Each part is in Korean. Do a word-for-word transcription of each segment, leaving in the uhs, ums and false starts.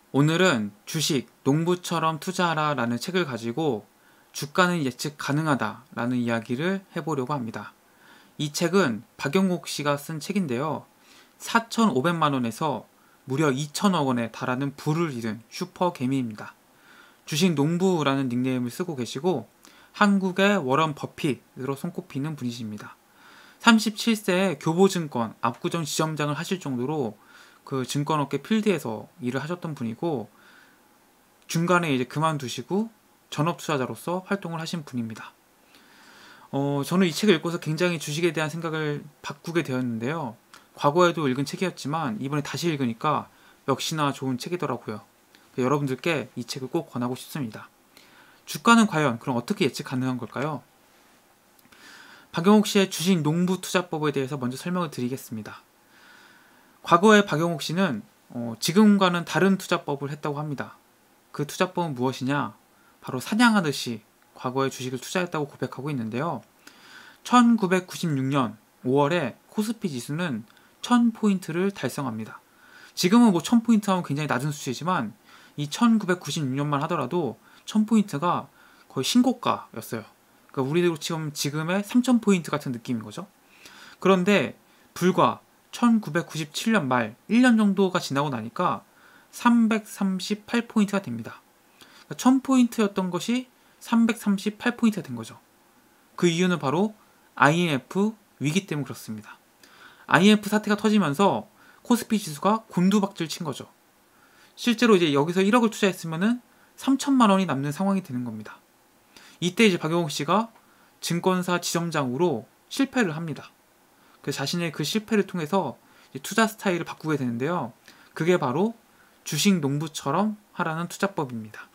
오늘은 주식, 농부처럼 투자하라 라는 책을 가지고 주가는 예측 가능하다 라는 이야기를 해보려고 합니다. 이 책은 박영옥 씨가 쓴 책인데요. 사천오백만 원에서 무려 이천억 원에 달하는 부를 이룬 슈퍼 개미입니다. 주식 농부라는 닉네임을 쓰고 계시고 한국의 워런 버핏으로 손꼽히는 분이십니다. 삼십칠 세에 교보증권 압구정 지점장을 하실 정도로 그 증권업계 필드에서 일을 하셨던 분이고 중간에 이제 그만두시고 전업투자자로서 활동을 하신 분입니다. 어, 저는 이 책을 읽고서 굉장히 주식에 대한 생각을 바꾸게 되었는데요. 과거에도 읽은 책이었지만 이번에 다시 읽으니까 역시나 좋은 책이더라고요. 여러분들께 이 책을 꼭 권하고 싶습니다. 주가는 과연 그럼 어떻게 예측 가능한 걸까요? 박영옥 씨의 주식 농부 투자법에 대해서 먼저 설명을 드리겠습니다. 과거에 박영옥 씨는 어, 지금과는 다른 투자법을 했다고 합니다. 그 투자법은 무엇이냐? 바로 사냥하듯이 과거에 주식을 투자했다고 고백하고 있는데요. 천구백구십육 년 오월에 코스피 지수는 천 포인트를 달성합니다. 지금은 뭐 천 포인트 하면 굉장히 낮은 수치이지만 이 천구백구십육 년만 하더라도 천 포인트가 거의 신고가였어요. 그러니까 우리로 치면 지금의 삼천 포인트 같은 느낌인 거죠. 그런데 불과 천구백구십칠 년 말 일 년 정도가 지나고 나니까 삼백삼십팔 포인트가 됩니다. 그러니까 천 포인트였던 것이 삼백삼십팔 포인트가 된 거죠. 그 이유는 바로 아이엠에프 위기 때문에 그렇습니다. 아이엠에프 사태가 터지면서 코스피 지수가 곤두박질 친 거죠. 실제로 이제 여기서 일억을 투자했으면은 삼천만 원이 남는 상황이 되는 겁니다. 이때 이제 박영옥 씨가 증권사 지점장으로 실패를 합니다. 그 자신의 그 실패를 통해서 투자 스타일을 바꾸게 되는데요. 그게 바로 주식 농부처럼 하라는 투자법입니다.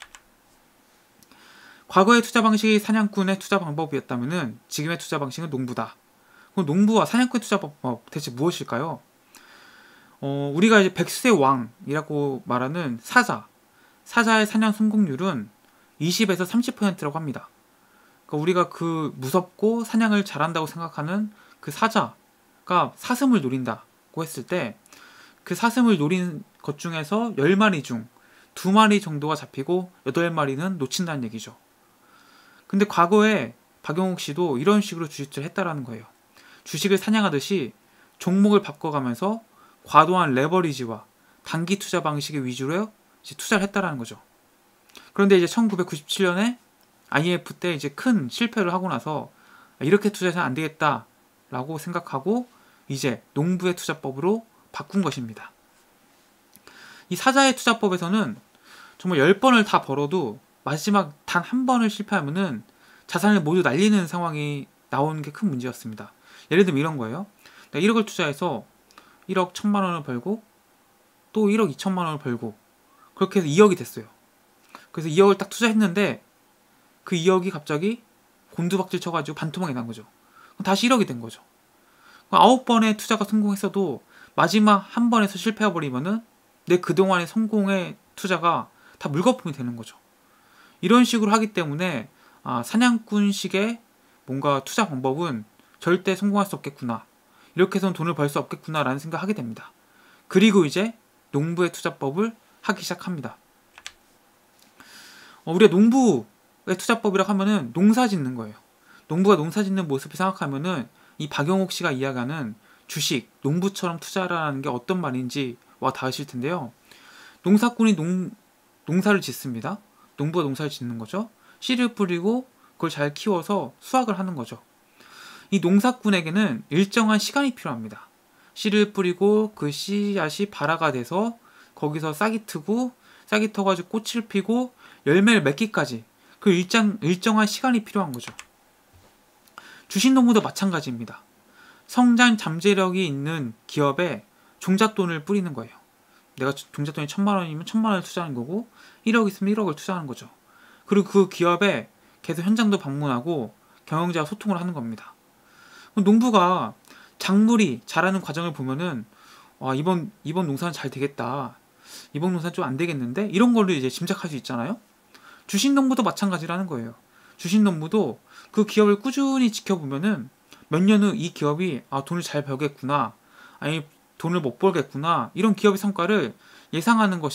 과거의 투자 방식이 사냥꾼의 투자 방법이었다면 지금의 투자 방식은 농부다. 그럼 농부와 사냥꾼의 투자 방법 대체 무엇일까요? 어, 우리가 이제 백수의 왕이라고 말하는 사자, 사자의 사냥 성공률은 이십에서 삼십 퍼센트라고 합니다. 그러니까 우리가 그 무섭고 사냥을 잘한다고 생각하는 그 사자가 사슴을 노린다고 했을 때 그 사슴을 노린 것 중에서 열 마리 중 두 마리 정도가 잡히고 여덟 마리는 놓친다는 얘기죠. 근데 과거에 박영옥 씨도 이런 식으로 주식을 했다라는 거예요. 주식을 사냥하듯이 종목을 바꿔가면서 과도한 레버리지와 단기 투자 방식의 위주로 이제 투자를 했다라는 거죠. 그런데 이제 천구백구십칠 년에 아이엠에프 때 이제 큰 실패를 하고 나서 이렇게 투자해서는 안 되겠다라고 생각하고 이제 농부의 투자법으로 바꾼 것입니다. 이 사자의 투자법에서는 정말 열 번을 다 벌어도 마지막 단 한 번을 실패하면은 자산을 모두 날리는 상황이 나오는 게 큰 문제였습니다. 예를 들면 이런 거예요. 내가 일억을 투자해서 일억 천만 원을 벌고 또 일억 이천만 원을 벌고 그렇게 해서 이억이 됐어요. 그래서 이억을 딱 투자했는데 그 이억이 갑자기 곤두박질 쳐가지고 반토막이 난 거죠. 다시 일억이 된 거죠. 아홉 번의 투자가 성공했어도 마지막 한 번에서 실패해버리면은 내 그동안의 성공의 투자가 다 물거품이 되는 거죠. 이런 식으로 하기 때문에 아, 사냥꾼식의 뭔가 투자 방법은 절대 성공할 수 없겠구나. 이렇게 해서는 돈을 벌 수 없겠구나 라는 생각을 하게 됩니다. 그리고 이제 농부의 투자법을 하기 시작합니다. 어, 우리가 농부의 투자법이라고 하면은 농사 짓는 거예요. 농부가 농사 짓는 모습을 생각하면은 이 박영옥 씨가 이야기하는 주식, 농부처럼 투자라는 게 어떤 말인지 와 닿으실 텐데요. 농사꾼이 농, 농사를 짓습니다. 농부가 농사를 짓는 거죠. 씨를 뿌리고 그걸 잘 키워서 수확을 하는 거죠. 이 농사꾼에게는 일정한 시간이 필요합니다. 씨를 뿌리고 그 씨앗이 발화가 돼서 거기서 싹이 트고 싹이 터가지고 꽃을 피고 열매를 맺기까지 그 일정, 일정한 시간이 필요한 거죠. 주식농부도 마찬가지입니다. 성장 잠재력이 있는 기업에 종잣돈을 뿌리는 거예요. 내가 종잣돈이 천만 원이면 천만 원을 투자하는 거고 일억 있으면 일억을 투자하는 거죠. 그리고 그 기업에 계속 현장도 방문하고 경영자와 소통을 하는 겁니다. 농부가 작물이 자라는 과정을 보면은 와, 이번 이번 농사는 잘 되겠다. 이번 농사는 좀 안 되겠는데 이런 거를 이제 짐작할 수 있잖아요. 주식농부도 마찬가지라는 거예요. 주식농부도 그 기업을 꾸준히 지켜보면은 몇 년 후 이 기업이 아, 돈을 잘 벌겠구나, 아니 돈을 못 벌겠구나 이런 기업의 성과를 예상하는 것이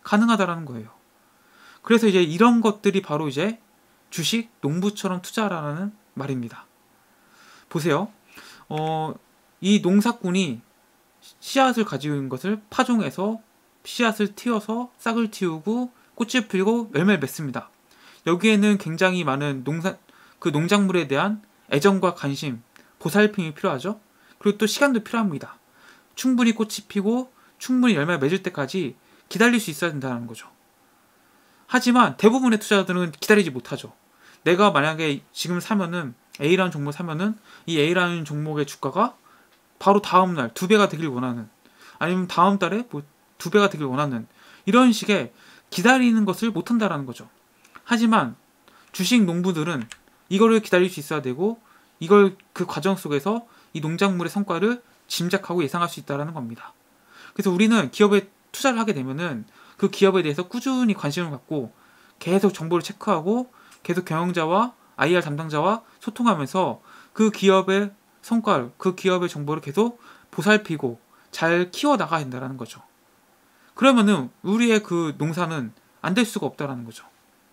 가능하다라는 거예요. 그래서 이제 이런 것들이 바로 이제 주식, 농부처럼 투자라는 말입니다. 보세요. 어, 이 농사꾼이 씨앗을 가지고 있는 것을 파종해서 씨앗을 틔워서 싹을 틔우고 꽃을 피우고 열매를 맺습니다. 여기에는 굉장히 많은 농사, 그 농작물에 대한 애정과 관심, 보살핌이 필요하죠. 그리고 또 시간도 필요합니다. 충분히 꽃이 피고 충분히 열매를 맺을 때까지 기다릴 수 있어야 된다는 거죠. 하지만 대부분의 투자자들은 기다리지 못하죠. 내가 만약에 지금 사면은 A라는 종목을 사면은 이 A라는 종목의 주가가 바로 다음날 두 배가 되길 원하는, 아니면 다음 달에 뭐 두 배가 되길 원하는, 이런 식의 기다리는 것을 못한다라는 거죠. 하지만 주식 농부들은 이거를 기다릴 수 있어야 되고, 이걸 그 과정 속에서 이 농작물의 성과를 짐작하고 예상할 수 있다는 겁니다. 그래서 우리는 기업에 투자를 하게 되면은 그 기업에 대해서 꾸준히 관심을 갖고 계속 정보를 체크하고 계속 경영자와 아이알 담당자와 소통하면서 그 기업의 성과를, 그 기업의 정보를 계속 보살피고 잘 키워나가야 된다는 거죠. 그러면은 우리의 그 농사는 안 될 수가 없다는 거죠.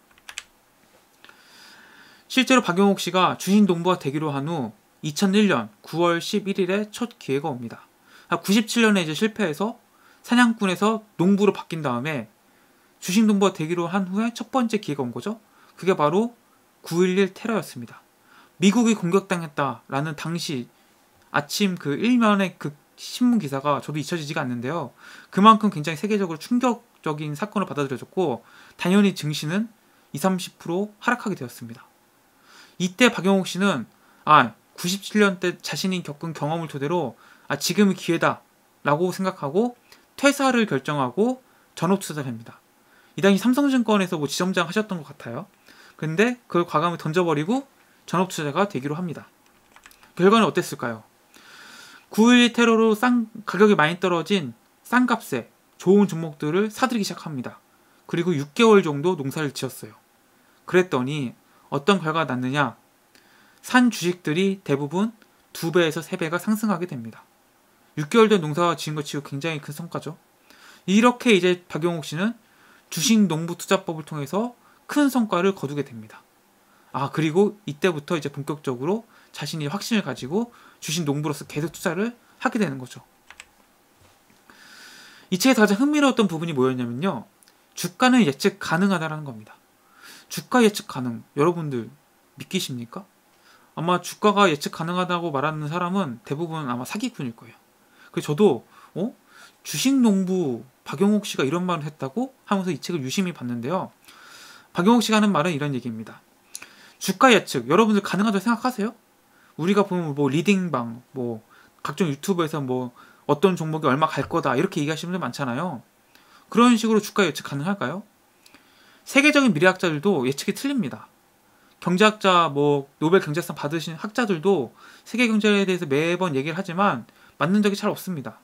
실제로 박용옥 씨가 주식 농부가 되기로 한 후 이천일 년 구월 십일일에 첫 기회가 옵니다. 구십칠 년에 이제 실패해서 사냥꾼에서 농부로 바뀐 다음에 주식 농부가 되기로 한 후에 첫 번째 기회가 온 거죠. 그게 바로 구일일 테러였습니다. 미국이 공격당했다라는 당시 아침 그 일면의 그 신문 기사가 저도 잊혀지지가 않는데요. 그만큼 굉장히 세계적으로 충격적인 사건을 받아들여졌고, 당연히 증시는 이십, 삼십 퍼센트 하락하게 되었습니다. 이때 박용옥 씨는 아, 구십칠 년 때 자신이 겪은 경험을 토대로 아, 지금이 기회다 라고 생각하고 퇴사를 결정하고 전업 투자를 합니다. 이 당시 삼성증권에서 뭐 지점장 하셨던 것 같아요. 근데 그걸 과감히 던져버리고 전업 투자가 되기로 합니다. 결과는 어땠을까요? 구일일 테러로 싼, 가격이 많이 떨어진 싼 값에 좋은 종목들을 사들이기 시작합니다. 그리고 육 개월 정도 농사를 지었어요. 그랬더니 어떤 결과가 났느냐? 산 주식들이 대부분 두 배에서 세 배가 상승하게 됩니다. 육 개월 전 농사가 지은 것 치고 굉장히 큰 성과죠. 이렇게 이제 박용옥 씨는 주식 농부 투자법을 통해서 큰 성과를 거두게 됩니다. 아, 그리고 이때부터 이제 본격적으로 자신이 확신을 가지고 주식 농부로서 계속 투자를 하게 되는 거죠. 이 책에서 가장 흥미로웠던 부분이 뭐였냐면요. 주가는 예측 가능하다라는 겁니다. 주가 예측 가능. 여러분들 믿기십니까? 아마 주가가 예측 가능하다고 말하는 사람은 대부분 아마 사기꾼일 거예요. 그래서 저도 어? 주식 농부 박용옥 씨가 이런 말을 했다고 하면서 이 책을 유심히 봤는데요. 박용옥 씨가 하는 말은 이런 얘기입니다. 주가 예측 여러분들 가능하다고 생각하세요? 우리가 보면 뭐 리딩방, 뭐 각종 유튜브에서 뭐 어떤 종목이 얼마 갈 거다 이렇게 얘기하시는 분들 많잖아요. 그런 식으로 주가 예측 가능할까요? 세계적인 미래학자들도 예측이 틀립니다. 경제학자, 뭐 노벨 경제상 받으신 학자들도 세계 경제에 대해서 매번 얘기를 하지만 맞는 적이 잘 없습니다.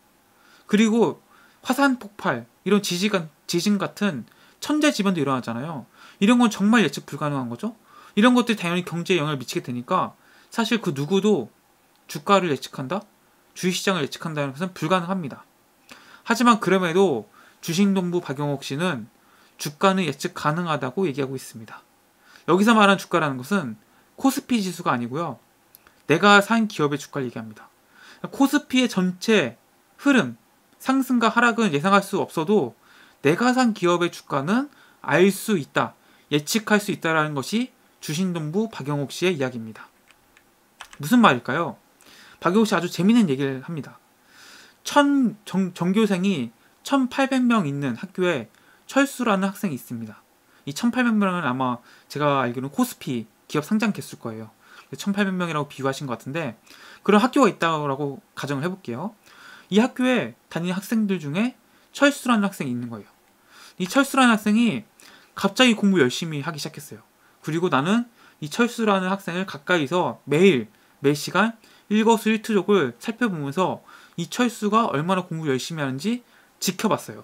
그리고 화산 폭발, 이런 지진, 지진 같은 천재지변도 일어나잖아요. 이런 건 정말 예측 불가능한 거죠. 이런 것들이 당연히 경제에 영향을 미치게 되니까 사실 그 누구도 주가를 예측한다? 주식시장을 예측한다는 것은 불가능합니다. 하지만 그럼에도 주식농부 박용옥 씨는 주가는 예측 가능하다고 얘기하고 있습니다. 여기서 말하는 주가라는 것은 코스피 지수가 아니고요. 내가 산 기업의 주가를 얘기합니다. 코스피의 전체 흐름, 상승과 하락은 예상할 수 없어도 내가 산 기업의 주가는 알 수 있다, 예측할 수 있다는 것이 주식농부 박용옥 씨의 이야기입니다. 무슨 말일까요? 박용옥 씨 아주 재미있는 얘기를 합니다. 천, 정, 전교생이 천팔백 명 있는 학교에 철수라는 학생이 있습니다. 이 천팔백 명은 아마 제가 알기로는 코스피 기업 상장 개수일 거예요. 천팔백 명이라고 비유하신 것 같은데 그런 학교가 있다고 가정을 해볼게요. 이 학교에 다니는 학생들 중에 철수라는 학생이 있는 거예요. 이 철수라는 학생이 갑자기 공부 열심히 하기 시작했어요. 그리고 나는 이 철수라는 학생을 가까이서 매일 매 시간 일거수일투족을 살펴보면서 이 철수가 얼마나 공부 열심히 하는지 지켜봤어요.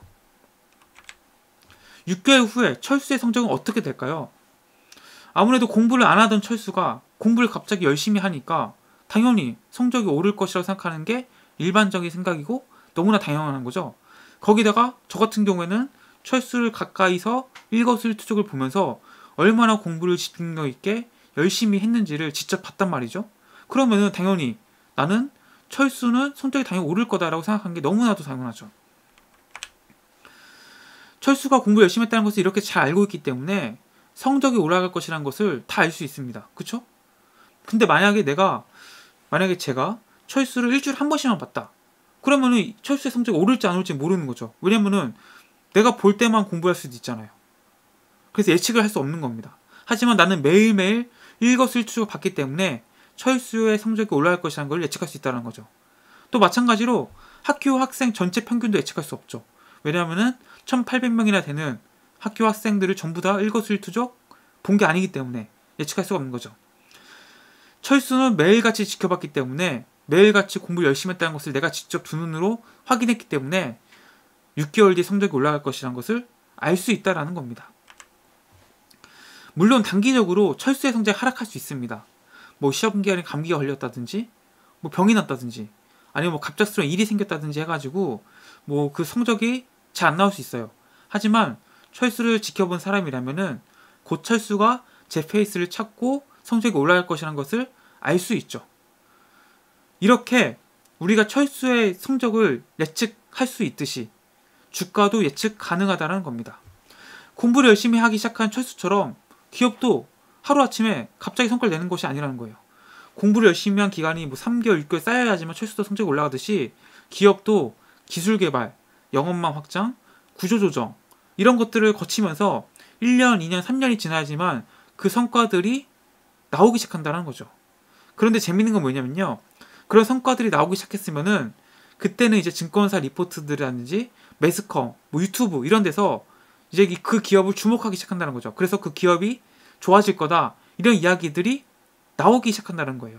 육 개월 후에 철수의 성적은 어떻게 될까요? 아무래도 공부를 안 하던 철수가 공부를 갑자기 열심히 하니까 당연히 성적이 오를 것이라고 생각하는 게 일반적인 생각이고 너무나 당연한 거죠. 거기다가 저 같은 경우에는 철수를 가까이서 일거수일투족을 보면서 얼마나 공부를 집중력 있게 열심히 했는지를 직접 봤단 말이죠. 그러면은 당연히 나는 철수는 성적이 당연히 오를 거다라고 생각한 게 너무나도 당연하죠. 철수가 공부 열심히 했다는 것을 이렇게 잘 알고 있기 때문에 성적이 올라갈 것이라는 것을 다 알 수 있습니다. 그쵸? 근데 만약에 내가 만약에 제가 철수를 일주일에 한 번씩만 봤다. 그러면은 철수의 성적이 오를지 안 오를지 모르는 거죠. 왜냐면은 내가 볼 때만 공부할 수도 있잖아요. 그래서 예측을 할 수 없는 겁니다. 하지만 나는 매일매일 일거수일투족을 봤기 때문에 철수의 성적이 올라갈 것이라는 걸 예측할 수 있다는 거죠. 또 마찬가지로 학교 학생 전체 평균도 예측할 수 없죠. 왜냐하면은 천팔백 명이나 되는 학교 학생들을 전부 다 일거수일투족 본 게 아니기 때문에 예측할 수가 없는 거죠. 철수는 매일같이 지켜봤기 때문에 매일같이 공부를 열심히 했다는 것을 내가 직접 두 눈으로 확인했기 때문에 육 개월 뒤에 성적이 올라갈 것이라는 것을 알 수 있다는 겁니다. 물론 단기적으로 철수의 성적이 하락할 수 있습니다. 뭐 시험 기간에 감기가 걸렸다든지 뭐 병이 났다든지 아니면 뭐 갑작스러운 일이 생겼다든지 해가지고 뭐 그 성적이 잘 안 나올 수 있어요. 하지만 철수를 지켜본 사람이라면은 곧 철수가 제 페이스를 찾고 성적이 올라갈 것이라는 것을 알 수 있죠. 이렇게 우리가 철수의 성적을 예측할 수 있듯이 주가도 예측 가능하다는 겁니다. 공부를 열심히 하기 시작한 철수처럼 기업도 하루아침에 갑자기 성과를 내는 것이 아니라는 거예요. 공부를 열심히 한 기간이 뭐 삼 개월, 육 개월 쌓여야지만 철수도 성적이 올라가듯이 기업도 기술 개발, 영업망 확장, 구조 조정 이런 것들을 거치면서 일 년, 이 년, 삼 년이 지나야지만 그 성과들이 나오기 시작한다는 거죠. 그런데 재밌는 건 뭐냐면요. 그런 성과들이 나오기 시작했으면은 그때는 이제 증권사 리포트들이라든지 매스컴, 뭐 유튜브 이런 데서 이제 그 기업을 주목하기 시작한다는 거죠. 그래서 그 기업이 좋아질 거다 이런 이야기들이 나오기 시작한다는 거예요.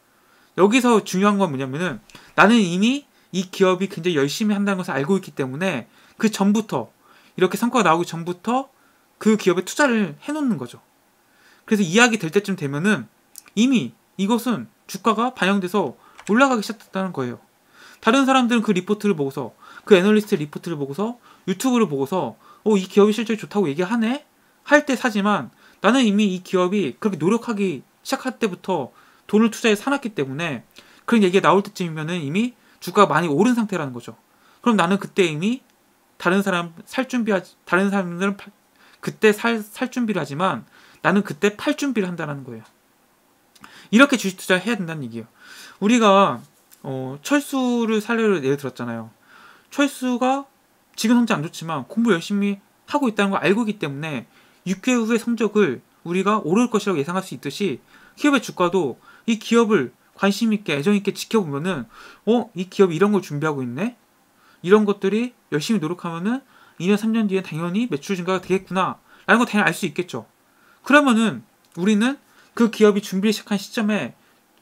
여기서 중요한 건 뭐냐면은 나는 이미 이 기업이 굉장히 열심히 한다는 것을 알고 있기 때문에 그 전부터 이렇게 성과가 나오기 전부터 그 기업에 투자를 해놓는 거죠. 그래서 이야기 될 때쯤 되면은 이미 이것은 주가가 반영돼서 올라가기 시작했다는 거예요. 다른 사람들은 그 리포트를 보고서 그 애널리스트 리포트를 보고서 유튜브를 보고서 어, 이 기업이 실적이 좋다고 얘기하네? 할 때 사지만 나는 이미 이 기업이 그렇게 노력하기 시작할 때부터 돈을 투자해 사놨기 때문에 그런 얘기가 나올 때쯤이면은 이미 주가가 많이 오른 상태라는 거죠. 그럼 나는 그때 이미 다른 사람 살 준비하지, 다른 사람들은 팔, 그때 살, 살 준비를 하지만 나는 그때 팔 준비를 한다는 거예요. 이렇게 주식 투자를 해야 된다는 얘기예요. 우리가 어, 철수를 사례로 예를 들었잖아요. 철수가 지금 성적 안 좋지만 공부 열심히 하고 있다는 걸 알고 있기 때문에 육 개월 후의 성적을 우리가 오를 것이라고 예상할 수 있듯이 기업의 주가도 이 기업을 관심 있게 애정 있게 지켜보면은 어? 이 기업이 이런 걸 준비하고 있네? 이런 것들이 열심히 노력하면은 이 년, 삼 년 뒤엔 당연히 매출 증가가 되겠구나 라는 걸 당연히 알 수 있겠죠. 그러면은 우리는 그 기업이 준비를 시작한 시점에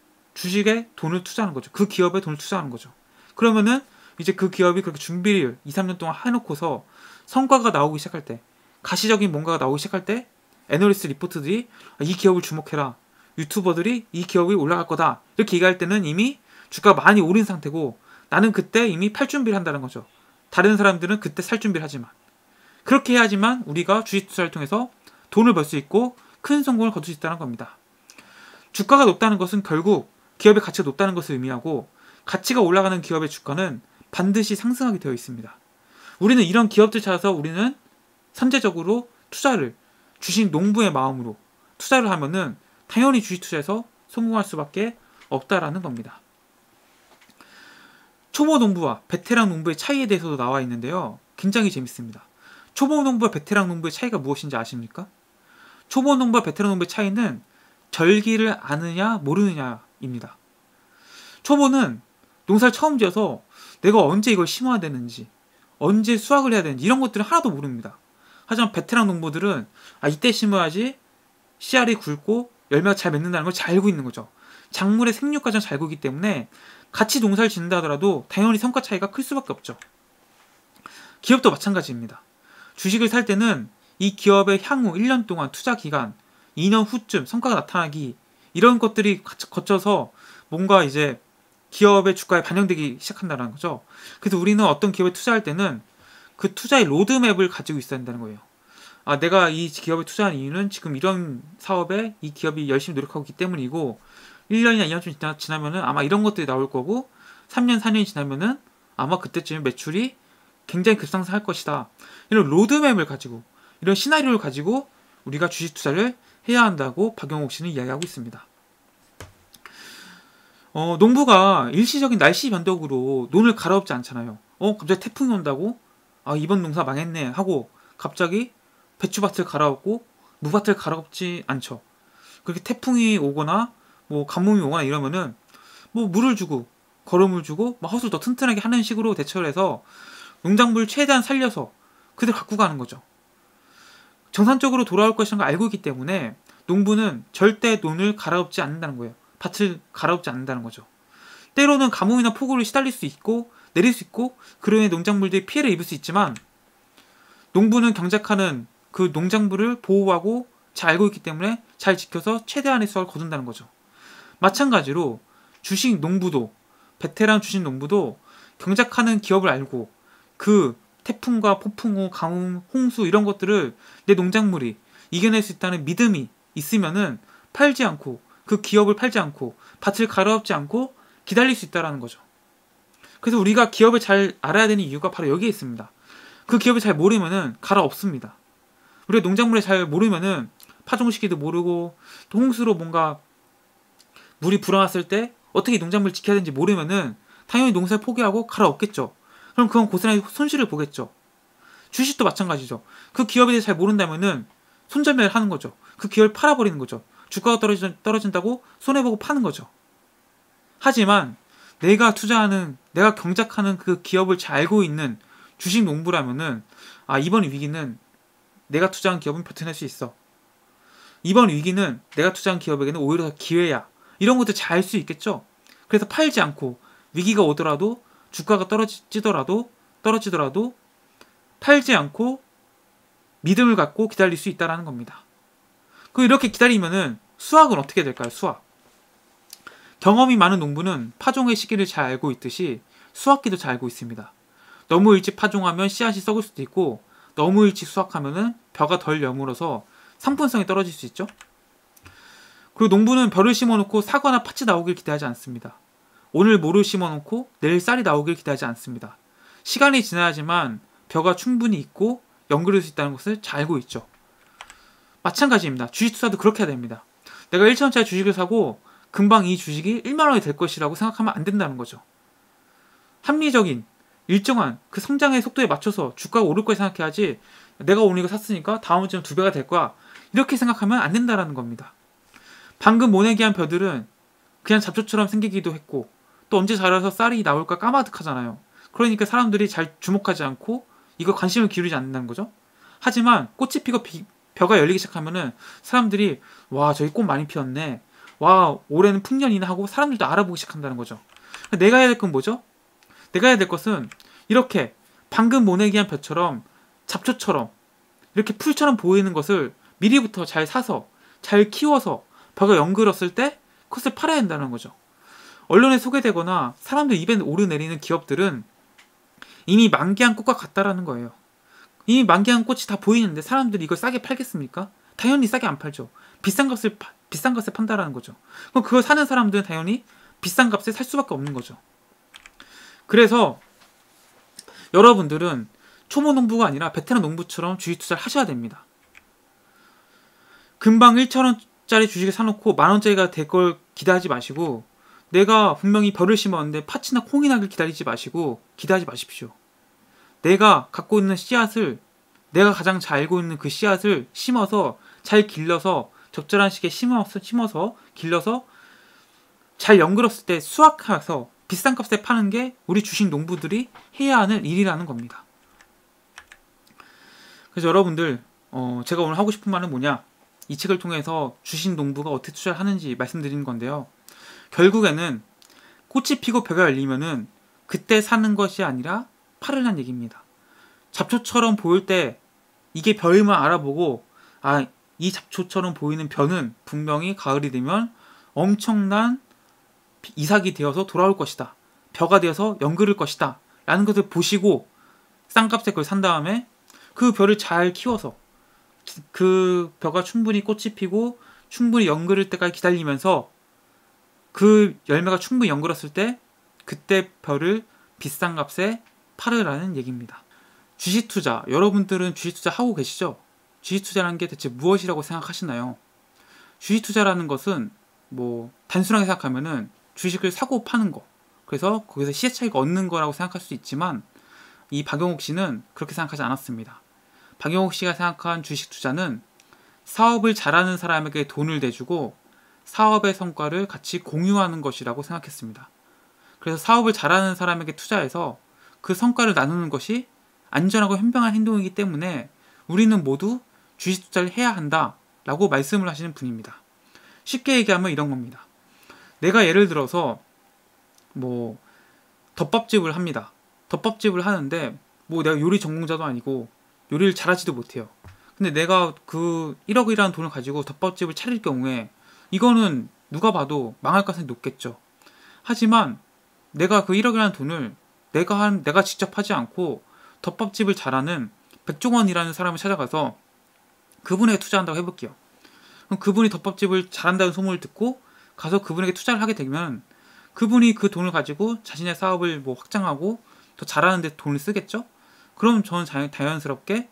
주식에 돈을 투자하는 거죠. 그 기업에 돈을 투자하는 거죠. 그러면은 이제 그 기업이 그렇게 준비를 이, 삼 년 동안 해놓고서 성과가 나오기 시작할 때, 가시적인 뭔가가 나오기 시작할 때 애널리스트 리포트들이 이 기업을 주목해라, 유튜버들이 이 기업이 올라갈 거다 이렇게 얘기할 때는 이미 주가가 많이 오른 상태고 나는 그때 이미 팔 준비를 한다는 거죠. 다른 사람들은 그때 살 준비를 하지만 그렇게 해야지만 우리가 주식 투자를 통해서 돈을 벌 수 있고 큰 성공을 거둘 수 있다는 겁니다. 주가가 높다는 것은 결국 기업의 가치가 높다는 것을 의미하고 가치가 올라가는 기업의 주가는 반드시 상승하게 되어 있습니다. 우리는 이런 기업들 찾아서 우리는 선제적으로 투자를 주식 농부의 마음으로 투자를 하면은 당연히 주식 투자에서 성공할 수밖에 없다라는 겁니다. 초보 농부와 베테랑 농부의 차이에 대해서도 나와 있는데요. 굉장히 재밌습니다. 초보 농부와 베테랑 농부의 차이가 무엇인지 아십니까? 초보 농부와 베테랑 농부의 차이는 절기를 아느냐 모르느냐입니다. 초보는 농사를 처음 지어서 내가 언제 이걸 심어야 되는지, 언제 수확을 해야 되는지 이런 것들을 하나도 모릅니다. 하지만 베테랑 농부들은 아, 이때 심어야지 씨알이 굵고 열매가 잘 맺는다는 걸 잘 알고 있는 거죠. 작물의 생육 과정을 잘 알고 있기 때문에 같이 농사를 짓는다 하더라도 당연히 성과 차이가 클 수밖에 없죠. 기업도 마찬가지입니다. 주식을 살 때는 이 기업의 향후 일 년 동안 투자 기간, 이 년 후쯤 성과가 나타나기 이런 것들이 거쳐서 뭔가 이제 기업의 주가에 반영되기 시작한다는 거죠. 그래서 우리는 어떤 기업에 투자할 때는 그 투자의 로드맵을 가지고 있어야 한다는 거예요. 아, 내가 이 기업에 투자한 이유는 지금 이런 사업에 이 기업이 열심히 노력하고 있기 때문이고, 일 년이나 이 년쯤 지나, 지나면은 아마 이런 것들이 나올 거고, 삼 년, 사 년이 지나면은 아마 그때쯤에 매출이 굉장히 급상승할 것이다. 이런 로드맵을 가지고, 이런 시나리오를 가지고 우리가 주식 투자를 해야 한다고 박영옥 씨는 이야기하고 있습니다. 어, 농부가 일시적인 날씨 변덕으로 논을 갈아엎지 않잖아요. 어, 갑자기 태풍이 온다고? 아, 이번 농사 망했네 하고 갑자기 배추밭을 갈아엎고 무밭을 갈아엎지 않죠. 그렇게 태풍이 오거나 뭐 가뭄이 오거나 이러면은 뭐 물을 주고 거름을 주고 막 헛을 더 튼튼하게 하는 식으로 대처를 해서 농작물을 최대한 살려서 그대로 갖고 가는 거죠. 정상적으로 돌아올 것이라는 걸 알고 있기 때문에 농부는 절대 논을 갈아엎지 않는다는 거예요. 밭을 갈아엎지 않는다는 거죠. 때로는 가뭄이나 폭우를 시달릴 수 있고 내릴 수 있고 그로 인해 농작물들이 피해를 입을 수 있지만 농부는 경작하는 그 농작물을 보호하고 잘 알고 있기 때문에 잘 지켜서 최대한의 수확을 거둔다는 거죠. 마찬가지로 주식 농부도 베테랑 주식 농부도 경작하는 기업을 알고 그 태풍과 폭풍우, 가뭄, 홍수 이런 것들을 내 농작물이 이겨낼 수 있다는 믿음이 있으면은 팔지 않고 그 기업을 팔지 않고 밭을 갈아엎지 않고 기다릴 수 있다는 거죠. 그래서 우리가 기업을 잘 알아야 되는 이유가 바로 여기에 있습니다. 그 기업을 잘 모르면은 갈아엎습니다. 우리가 농작물을 잘 모르면은 파종 시기도 모르고 또 홍수로 뭔가 물이 불어났을 때 어떻게 농작물을 지켜야 되는지 모르면은 당연히 농사를 포기하고 갈아엎겠죠. 그럼 그건 고스란히 손실을 보겠죠. 주식도 마찬가지죠. 그 기업에 대해 잘 모른다면은 손절매를 하는 거죠. 그 기업을 팔아버리는 거죠. 주가가 떨어진, 떨어진다고 손해보고 파는 거죠. 하지만 내가 투자하는, 내가 경작하는 그 기업을 잘 알고 있는 주식 농부라면은 아, 이번 위기는 내가 투자한 기업은 버텨낼 수 있어. 이번 위기는 내가 투자한 기업에게는 오히려 더 기회야. 이런 것도 잘 알 수 있겠죠. 그래서 팔지 않고 위기가 오더라도 주가가 떨어지더라도 떨어지더라도 팔지 않고 믿음을 갖고 기다릴 수 있다는 겁니다. 그 이렇게 기다리면은 수확은 어떻게 될까요? 수확. 경험이 많은 농부는 파종의 시기를 잘 알고 있듯이 수확기도 잘 알고 있습니다. 너무 일찍 파종하면 씨앗이 썩을 수도 있고 너무 일찍 수확하면은 벼가 덜 여물어서 상품성이 떨어질 수 있죠. 그리고 농부는 벼를 심어놓고 사과나 팥이 나오길 기대하지 않습니다. 오늘 모를 심어놓고 내일 쌀이 나오길 기대하지 않습니다. 시간이 지나야지만 벼가 충분히 있고 연그릴 수 있다는 것을 잘 알고 있죠. 마찬가지입니다. 주식 투자도 그렇게 해야 됩니다. 내가 천 원짜리 주식을 사고 금방 이 주식이 일만 원이 될 것이라고 생각하면 안 된다는 거죠. 합리적인 일정한 그 성장의 속도에 맞춰서 주가가 오를 거라 생각해야지 내가 오늘 이거 샀으니까 다음 주면 두 배가 될 거야 이렇게 생각하면 안 된다는 겁니다. 방금 모내기 한 벼들은 그냥 잡초처럼 생기기도 했고 또 언제 자라서 쌀이 나올까 까마득하잖아요. 그러니까 사람들이 잘 주목하지 않고 이거 관심을 기울이지 않는다는 거죠. 하지만 꽃이 피고 비, 벼가 열리기 시작하면은 사람들이 와 저기 꽃 많이 피었네, 와 올해는 풍년이나 하고 사람들도 알아보기 시작한다는 거죠. 내가 해야 될 건 뭐죠? 내가 해야 될 것은 이렇게 방금 모내기 한 벼처럼 잡초처럼 이렇게 풀처럼 보이는 것을 미리부터 잘 사서 잘 키워서 벼가 연글었을 때 그것을 팔아야 한다는 거죠. 언론에 소개되거나 사람들 입에 오르내리는 기업들은 이미 만개한 꽃과 같다라는 거예요. 이미 만개한 꽃이 다 보이는데 사람들이 이걸 싸게 팔겠습니까? 당연히 싸게 안 팔죠. 비싼 값을 파, 비싼 값에 판다라는 거죠. 그럼 그걸 사는 사람들은 당연히 비싼 값에 살 수밖에 없는 거죠. 그래서 여러분들은 초보 농부가 아니라 베테랑 농부처럼 주식 투자를 하셔야 됩니다. 금방 천 원짜리 주식을 사놓고 만 원짜리가 될 걸 기대하지 마시고 내가 분명히 벼를 심었는데 팥이나 콩이 나길 기다리지 마시고 기대하지 마십시오. 내가 갖고 있는 씨앗을 내가 가장 잘 알고 있는 그 씨앗을 심어서 잘 길러서 적절한 시기에 심어서, 심어서 길러서 잘 연글었을 때 수확해서 비싼 값에 파는 게 우리 주식 농부들이 해야 하는 일이라는 겁니다. 그래서 여러분들 어, 제가 오늘 하고 싶은 말은 뭐냐, 이 책을 통해서 주식 농부가 어떻게 투자를 하는지 말씀드리는 건데요. 결국에는 꽃이 피고 벼가 열리면은 그때 사는 것이 아니라 팔으란 얘기입니다. 잡초처럼 보일 때 이게 벼임을 알아보고 아, 이 잡초처럼 보이는 벼는 분명히 가을이 되면 엄청난 이삭이 되어서 돌아올 것이다, 벼가 되어서 연그를 것이다 라는 것을 보시고 싼값에 그걸 산 다음에 그 벼를 잘 키워서 그 벼가 충분히 꽃이 피고 충분히 연그를 때까지 기다리면서 그 열매가 충분히 연그렀을 때 그때 벼를 비싼 값에 팔으라는 얘기입니다. 주식 투자, 여러분들은 주식 투자 하고 계시죠? 주식 투자라는 게 대체 무엇이라고 생각하시나요? 주식 투자라는 것은 뭐 단순하게 생각하면은 주식을 사고 파는 거, 그래서 거기서 시세 차익을 얻는 거라고 생각할 수 있지만 이 박용욱 씨는 그렇게 생각하지 않았습니다. 박용욱 씨가 생각한 주식 투자는 사업을 잘하는 사람에게 돈을 대주고 사업의 성과를 같이 공유하는 것이라고 생각했습니다. 그래서 사업을 잘하는 사람에게 투자해서 그 성과를 나누는 것이 안전하고 현명한 행동이기 때문에 우리는 모두 주식 투자를 해야 한다라고 말씀을 하시는 분입니다. 쉽게 얘기하면 이런 겁니다. 내가 예를 들어서 뭐 덮밥집을 합니다. 덮밥집을 하는데 뭐 내가 요리 전공자도 아니고 요리를 잘하지도 못해요. 근데 내가 그 일억이라는 돈을 가지고 덮밥집을 차릴 경우에 이거는 누가 봐도 망할 가능성이 높겠죠. 하지만 내가 그 일억이라는 돈을 내가 한 내가 직접 하지 않고 덮밥집을 잘하는 백종원이라는 사람을 찾아가서 그분에게 투자한다고 해볼게요. 그럼 그분이 덮밥집을 잘한다는 소문을 듣고 가서 그분에게 투자를 하게 되면 그분이 그 돈을 가지고 자신의 사업을 뭐 확장하고 더 잘하는 데 돈을 쓰겠죠? 그럼 저는 자연, 자연스럽게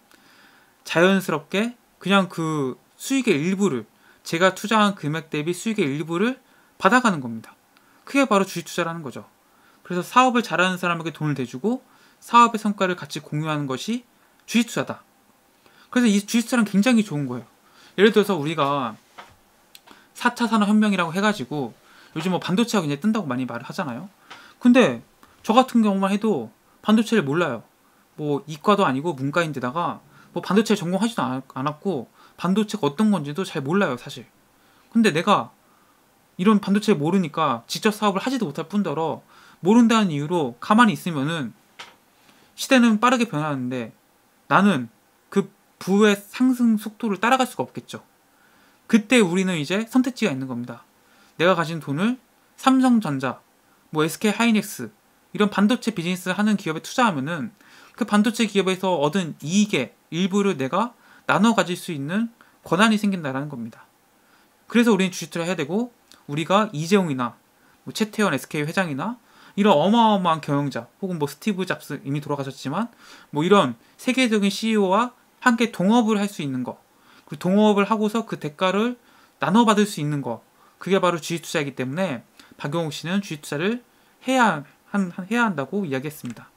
자연스럽게 그냥 그 수익의 일부를 제가 투자한 금액 대비 수익의 일부를 받아가는 겁니다. 그게 바로 주식 투자라는 거죠. 그래서 사업을 잘하는 사람에게 돈을 대주고 사업의 성과를 같이 공유하는 것이 주식 투자다. 그래서 이 주식 투자는 굉장히 좋은 거예요. 예를 들어서 우리가 사 차 산업혁명이라고 해가지고 요즘 뭐 반도체가 굉장히 뜬다고 많이 말을 하잖아요. 근데 저 같은 경우만 해도 반도체를 몰라요. 뭐 이과도 아니고 문과인데다가 뭐 반도체를 전공하지도 않았고 반도체가 어떤 건지도 잘 몰라요, 사실. 근데 내가 이런 반도체를 모르니까 직접 사업을 하지도 못할 뿐더러 모른다는 이유로 가만히 있으면은 시대는 빠르게 변하는데 나는 그 부의 상승 속도를 따라갈 수가 없겠죠. 그때 우리는 이제 선택지가 있는 겁니다. 내가 가진 돈을 삼성전자, 뭐 에스케이하이닉스 이런 반도체 비즈니스 하는 기업에 투자하면은 그 반도체 기업에서 얻은 이익의 일부를 내가 나눠 가질 수 있는 권한이 생긴다라는 겁니다. 그래서 우리는 주식 투자를 해야 되고 우리가 이재용이나 뭐 최태원 에스케이 회장이나 이런 어마어마한 경영자 혹은 뭐 스티브 잡스 이미 돌아가셨지만 뭐 이런 세계적인 씨이오와 함께 동업을 할 수 있는 거, 그리고 동업을 하고서 그 대가를 나눠받을 수 있는 거, 그게 바로 주식 투자이기 때문에 박용욱 씨는 주식 투자를 해야 한, 해야 한다고 이야기했습니다.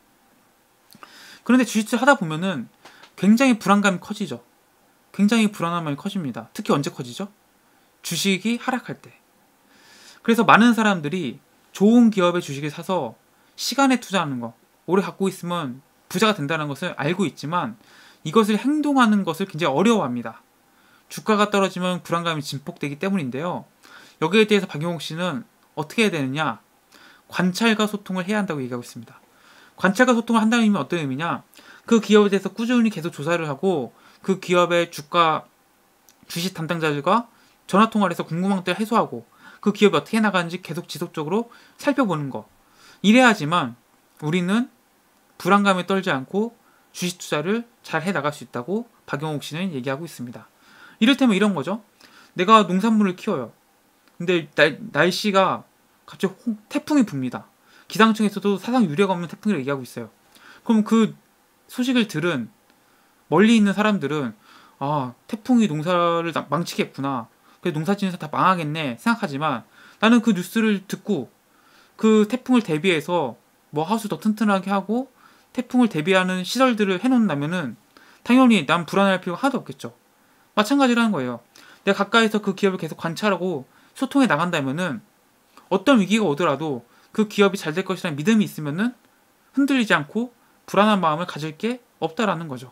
그런데 주식 투자 하다 보면은 굉장히 불안감이 커지죠. 굉장히 불안함이 커집니다. 특히 언제 커지죠? 주식이 하락할 때. 그래서 많은 사람들이 좋은 기업의 주식을 사서 시간에 투자하는 거, 오래 갖고 있으면 부자가 된다는 것을 알고 있지만 이것을 행동하는 것을 굉장히 어려워합니다. 주가가 떨어지면 불안감이 증폭되기 때문인데요. 여기에 대해서 박용욱 씨는 어떻게 해야 되느냐? 관찰과 소통을 해야 한다고 얘기하고 있습니다. 관찰과 소통을 한다는 의미는 어떤 의미냐? 그 기업에 대해서 꾸준히 계속 조사를 하고 그 기업의 주가 주식 담당자들과 전화통화를 해서 궁금한 것들을 해소하고 그 기업이 어떻게 해나가는지 계속 지속적으로 살펴보는 거. 이래야지만 우리는 불안감에 떨지 않고 주식 투자를 잘 해나갈 수 있다고 박용욱 씨는 얘기하고 있습니다. 이를테면 이런 거죠. 내가 농산물을 키워요. 근데 날, 날씨가 갑자기 홍, 태풍이 붑니다. 기상청에서도 사상 유례가 없는 태풍이라고 얘기하고 있어요. 그럼 그 소식을 들은 멀리 있는 사람들은 아, 태풍이 농사를 망치겠구나. 그래서 농사짓는 사람 다 망하겠네 생각하지만 나는 그 뉴스를 듣고 그 태풍을 대비해서 뭐 하우스 더 튼튼하게 하고 태풍을 대비하는 시설들을 해놓는다면은 당연히 난 불안할 필요가 하나도 없겠죠. 마찬가지라는 거예요. 내가 가까이서 그 기업을 계속 관찰하고 소통해 나간다면은 어떤 위기가 오더라도 그 기업이 잘 될 것이라는 믿음이 있으면은 흔들리지 않고 불안한 마음을 가질 게 없다라는 거죠.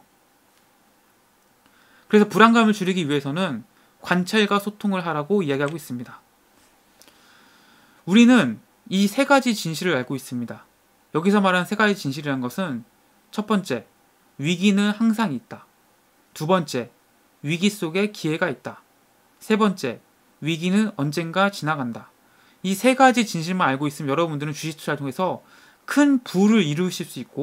그래서 불안감을 줄이기 위해서는 관찰과 소통을 하라고 이야기하고 있습니다. 우리는 이 세 가지 진실을 알고 있습니다. 여기서 말하는 세 가지 진실이라는 것은 첫 번째, 위기는 항상 있다. 두 번째, 위기 속에 기회가 있다. 세 번째, 위기는 언젠가 지나간다. 이 세 가지 진실만 알고 있으면 여러분들은 주식 투자를 통해서 큰 부를 이루실 수 있고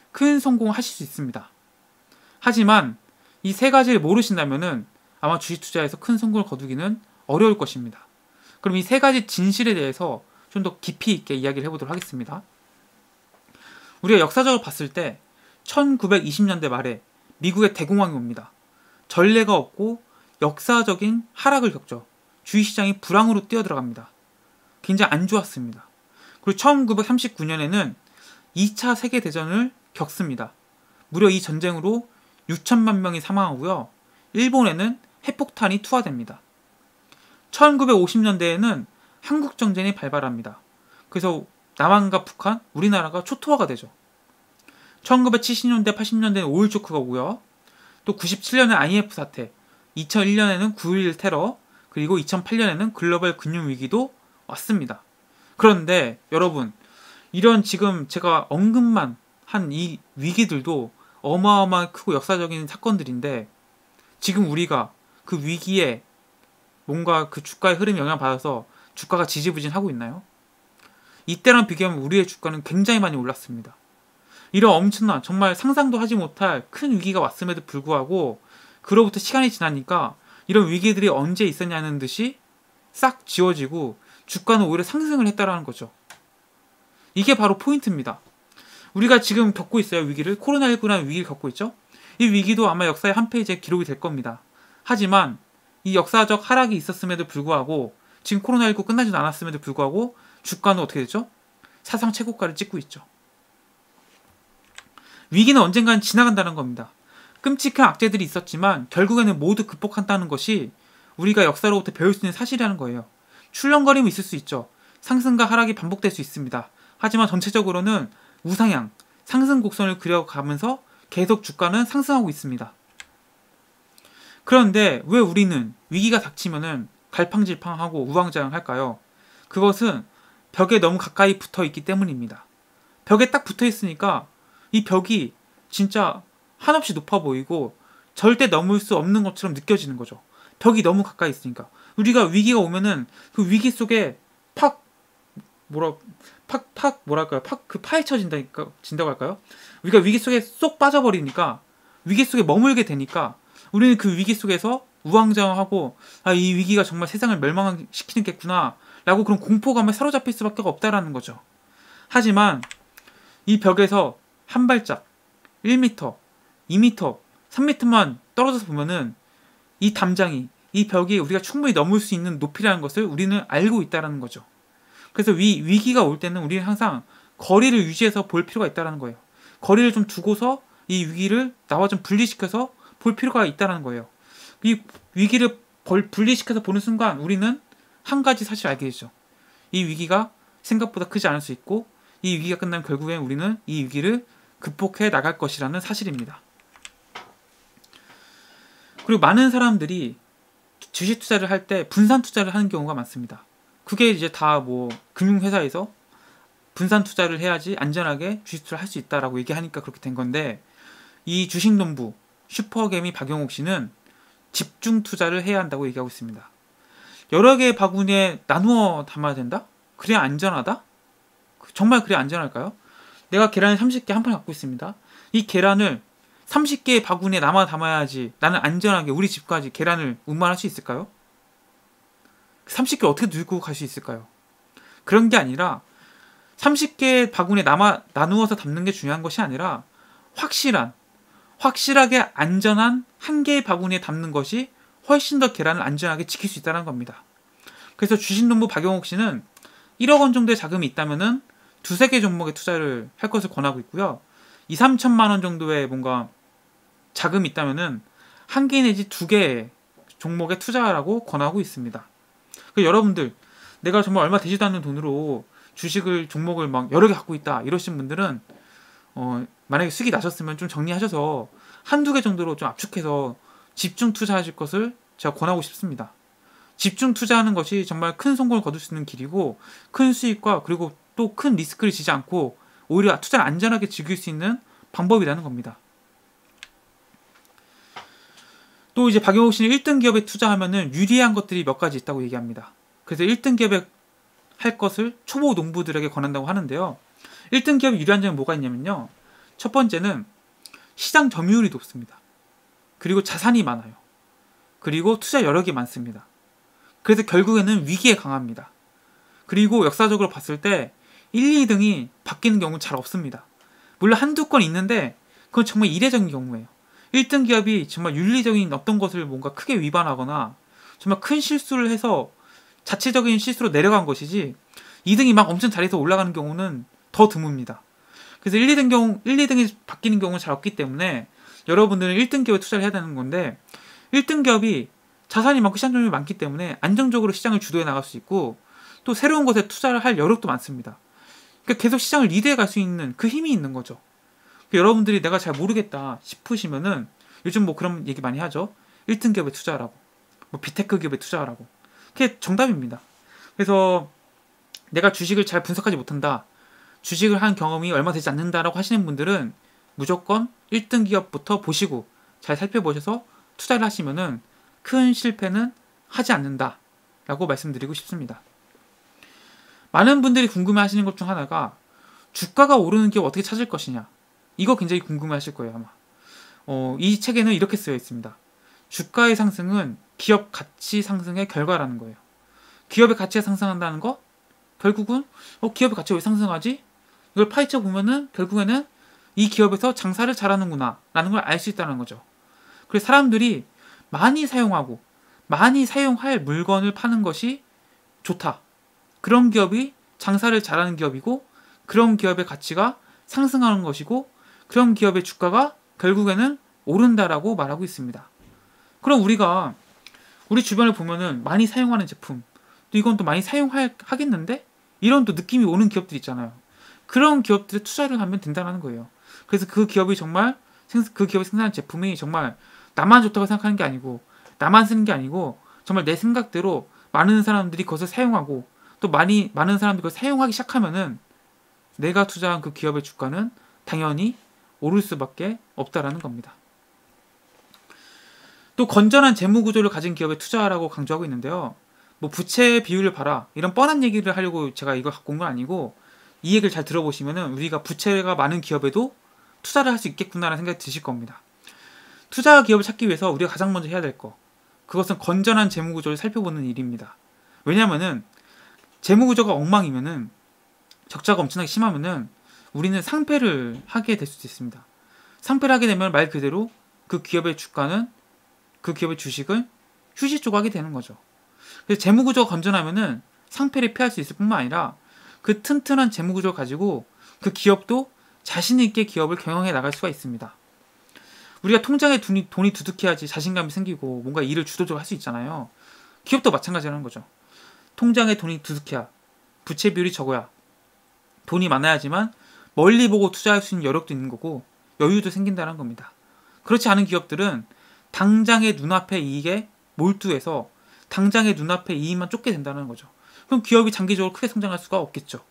큰 성공을 하실 수 있습니다. 하지만 이 세 가지를 모르신다면은 아마 주식 투자에서 큰 성공을 거두기는 어려울 것입니다. 그럼 이 세 가지 진실에 대해서 좀 더 깊이 있게 이야기를 해보도록 하겠습니다. 우리가 역사적으로 봤을 때 천구백이십 년대 말에 미국의 대공황이 옵니다. 전례가 없고 역사적인 하락을 겪죠. 주식시장이 불황으로 뛰어들어갑니다. 굉장히 안 좋았습니다. 그리고 천구백삼십구 년에는 이 차 세계대전을 겪습니다. 무려 이 전쟁으로 육천만 명이 사망하고요. 일본에는 핵폭탄이 투하됩니다. 천구백오십 년대에는 한국정전이 발발합니다. 그래서 남한과 북한, 우리나라가 초토화가 되죠. 천구백칠십 년대, 팔십 년대는 오일 쇼크가 오고요. 또 구십칠 년에 아이엠에프 사태, 이천일 년에는 구일일 테러, 그리고 이천팔 년에는 글로벌 금융위기도 왔습니다. 그런데 여러분, 이런 지금 제가 언급만 한 이 위기들도 어마어마하게 크고 역사적인 사건들인데 지금 우리가 그 위기에 뭔가 그 주가의 흐름에 영향을 받아서 주가가 지지부진하고 있나요? 이때랑 비교하면 우리의 주가는 굉장히 많이 올랐습니다. 이런 엄청난 정말 상상도 하지 못할 큰 위기가 왔음에도 불구하고 그로부터 시간이 지나니까 이런 위기들이 언제 있었냐는 듯이 싹 지워지고 주가는 오히려 상승을 했다라는 거죠. 이게 바로 포인트입니다. 우리가 지금 겪고 있어요. 위기를. 코로나십구라는 위기를 겪고 있죠. 이 위기도 아마 역사의 한 페이지에 기록이 될 겁니다. 하지만 이 역사적 하락이 있었음에도 불구하고 지금 코로나십구 끝나지도 않았음에도 불구하고 주가는 어떻게 되죠? 사상 최고가를 찍고 있죠. 위기는 언젠가는 지나간다는 겁니다. 끔찍한 악재들이 있었지만 결국에는 모두 극복한다는 것이 우리가 역사로부터 배울 수 있는 사실이라는 거예요. 출렁거림이 있을 수 있죠. 상승과 하락이 반복될 수 있습니다. 하지만 전체적으로는 우상향, 상승 곡선을 그려가면서 계속 주가는 상승하고 있습니다. 그런데 왜 우리는 위기가 닥치면은 갈팡질팡하고 우왕좌왕할까요? 그것은 벽에 너무 가까이 붙어 있기 때문입니다. 벽에 딱 붙어 있으니까 이 벽이 진짜 한없이 높아 보이고 절대 넘을 수 없는 것처럼 느껴지는 거죠. 벽이 너무 가까이 있으니까. 우리가 위기가 오면은 그 위기 속에 팍 뭐라 팍 팍 뭐랄까요? 팍 그 파헤쳐진다니까 진다고 할까요? 우리가 위기 속에 쏙 빠져버리니까 위기 속에 머물게 되니까 우리는 그 위기 속에서 우왕좌왕하고 아, 이 위기가 정말 세상을 멸망시키겠구나 라고 그런 공포감에 사로잡힐 수밖에 없다라는 거죠. 하지만 이 벽에서 한 발짝 일 미터, 이 미터, 삼 미터만 떨어져서 보면은 이 담장이, 이 벽이 우리가 충분히 넘을 수 있는 높이라는 것을 우리는 알고 있다는 거죠. 그래서 위, 위기가 올 때는 우리는 항상 거리를 유지해서 볼 필요가 있다는 거예요. 거리를 좀 두고서 이 위기를 나와 좀 분리시켜서 볼 필요가 있다는 거예요. 이 위기를 분리시켜서 보는 순간 우리는 한 가지 사실을 알게 되죠. 이 위기가 생각보다 크지 않을 수 있고 이 위기가 끝나면 결국엔 우리는 이 위기를 극복해 나갈 것이라는 사실입니다. 그리고 많은 사람들이 주식 투자를 할 때 분산 투자를 하는 경우가 많습니다. 그게 이제 다 뭐 금융회사에서 분산 투자를 해야지 안전하게 주식 투자를 할 수 있다라고 얘기하니까 그렇게 된 건데 이 주식논부 슈퍼개미 박영옥 씨는 집중 투자를 해야 한다고 얘기하고 있습니다. 여러 개의 바구니에 나누어 담아야 된다? 그래야 안전하다? 정말 그래야 안전할까요? 내가 계란을 삼십 개 한 판 갖고 있습니다. 이 계란을 삼십 개의 바구니에 남아 담아야지 나는 안전하게 우리 집까지 계란을 운반할 수 있을까요? 삼십 개 어떻게 들고 갈 수 있을까요? 그런 게 아니라 삼십 개의 바구니에 남아, 나누어서 담는 게 중요한 것이 아니라 확실한, 확실하게 안전한 한 개의 바구니에 담는 것이 훨씬 더 계란을 안전하게 지킬 수 있다는 겁니다. 그래서 주식논부 박영옥 씨는 일억 원 정도의 자금이 있다면은 두세 개 종목에 투자를 할 것을 권하고 있고요. 이, 삼천만 원 정도의 뭔가 자금이 있다면은 한 개 내지 두 개의 종목에 투자하라고 권하고 있습니다. 그 여러분들 내가 정말 얼마 되지도 않는 돈으로 주식을 종목을 막 여러 개 갖고 있다 이러신 분들은 어, 만약에 수익이 나셨으면 좀 정리하셔서 한두 개 정도로 좀 압축해서 집중 투자하실 것을 제가 권하고 싶습니다. 집중 투자하는 것이 정말 큰 성공을 거둘 수 있는 길이고 큰 수익과 그리고 또 큰 리스크를 지지 않고 오히려 투자를 안전하게 즐길 수 있는 방법이라는 겁니다. 또 이제 박영옥 씨는 일 등 기업에 투자하면은 유리한 것들이 몇 가지 있다고 얘기합니다. 그래서 일 등 기업에 할 것을 초보 농부들에게 권한다고 하는데요. 일 등 기업이 유리한 점이 뭐가 있냐면요. 첫 번째는 시장 점유율이 높습니다. 그리고 자산이 많아요. 그리고 투자 여력이 많습니다. 그래서 결국에는 위기에 강합니다. 그리고 역사적으로 봤을 때 일, 이 등이 바뀌는 경우는 잘 없습니다. 물론 한두 건 있는데 그건 정말 이례적인 경우예요. 일 등 기업이 정말 윤리적인 어떤 것을 뭔가 크게 위반하거나 정말 큰 실수를 해서 자체적인 실수로 내려간 것이지 이 등이 막 엄청 잘해서 올라가는 경우는 더 드뭅니다. 그래서 일, 이 등 경우, 일, 이 등이 바뀌는 경우는 잘 없기 때문에 여러분들은 일 등 기업에 투자를 해야 되는 건데 일 등 기업이 자산이 많고 시장 점유율이 많기 때문에 안정적으로 시장을 주도해 나갈 수 있고 또 새로운 것에 투자를 할 여력도 많습니다. 그러니까 계속 시장을 리드해 갈 수 있는 그 힘이 있는 거죠. 그러니까 여러분들이 내가 잘 모르겠다 싶으시면은 요즘 뭐 그런 얘기 많이 하죠. 일 등 기업에 투자하라고. 뭐 비테크 기업에 투자하라고. 그게 정답입니다. 그래서 내가 주식을 잘 분석하지 못한다. 주식을 한 경험이 얼마 되지 않는다라고 하시는 분들은 무조건 일 등 기업부터 보시고 잘 살펴보셔서 투자를 하시면은 큰 실패는 하지 않는다 라고 말씀드리고 싶습니다. 많은 분들이 궁금해 하시는 것 중 하나가 주가가 오르는 기업 어떻게 찾을 것이냐, 이거 굉장히 궁금해 하실 거예요 아마. 어, 이 책에는 이렇게 쓰여 있습니다. 주가의 상승은 기업 가치 상승의 결과라는 거예요. 기업의 가치가 상승한다는 거? 결국은 어, 기업의 가치가 왜 상승하지? 이걸 파헤쳐 보면은 결국에는 이 기업에서 장사를 잘하는구나 라는 걸 알 수 있다는 거죠. 그래서 사람들이 많이 사용하고 많이 사용할 물건을 파는 것이 좋다. 그런 기업이 장사를 잘하는 기업이고 그런 기업의 가치가 상승하는 것이고 그런 기업의 주가가 결국에는 오른다라고 말하고 있습니다. 그럼 우리가 우리 주변을 보면은 많이 사용하는 제품, 또 이건 또 많이 사용하겠는데? 이런 또 느낌이 오는 기업들 있잖아요. 그런 기업들에 투자를 하면 된다는 거예요. 그래서 그 기업이 정말 그 기업이 생산한 제품이 정말 나만 좋다고 생각하는 게 아니고 나만 쓰는 게 아니고 정말 내 생각대로 많은 사람들이 그것을 사용하고 또 많이 많은 사람들이 그걸 사용하기 시작하면은 내가 투자한 그 기업의 주가는 당연히 오를 수밖에 없다라는 겁니다. 또 건전한 재무 구조를 가진 기업에 투자하라고 강조하고 있는데요. 뭐 부채 비율을 봐라 이런 뻔한 얘기를 하려고 제가 이걸 갖고 온 건 아니고 이 얘기를 잘 들어보시면은 우리가 부채가 많은 기업에도 투자를 할 수 있겠구나라는 생각이 드실 겁니다. 투자 기업을 찾기 위해서 우리가 가장 먼저 해야 될 거, 그것은 건전한 재무 구조를 살펴보는 일입니다. 왜냐면은 재무 구조가 엉망이면은 적자가 엄청나게 심하면은 우리는 상패를 하게 될 수도 있습니다. 상패를 하게 되면 말 그대로 그 기업의 주가는 그 기업의 주식을 휴지 조각이 되는 거죠. 그래서 재무 구조가 건전하면은 상패를 피할 수 있을 뿐만 아니라 그 튼튼한 재무 구조를 가지고 그 기업도 자신 있게 기업을 경영해 나갈 수가 있습니다. 우리가 통장에 돈이, 돈이 두둑해야지 자신감이 생기고 뭔가 일을 주도적으로 할 수 있잖아요. 기업도 마찬가지라는 거죠. 통장에 돈이 두둑해야, 부채 비율이 적어야, 돈이 많아야지만 멀리 보고 투자할 수 있는 여력도 있는 거고 여유도 생긴다는 겁니다. 그렇지 않은 기업들은 당장의 눈앞의 이익에 몰두해서 당장의 눈앞의 이익만 쫓게 된다는 거죠. 그럼 기업이 장기적으로 크게 성장할 수가 없겠죠.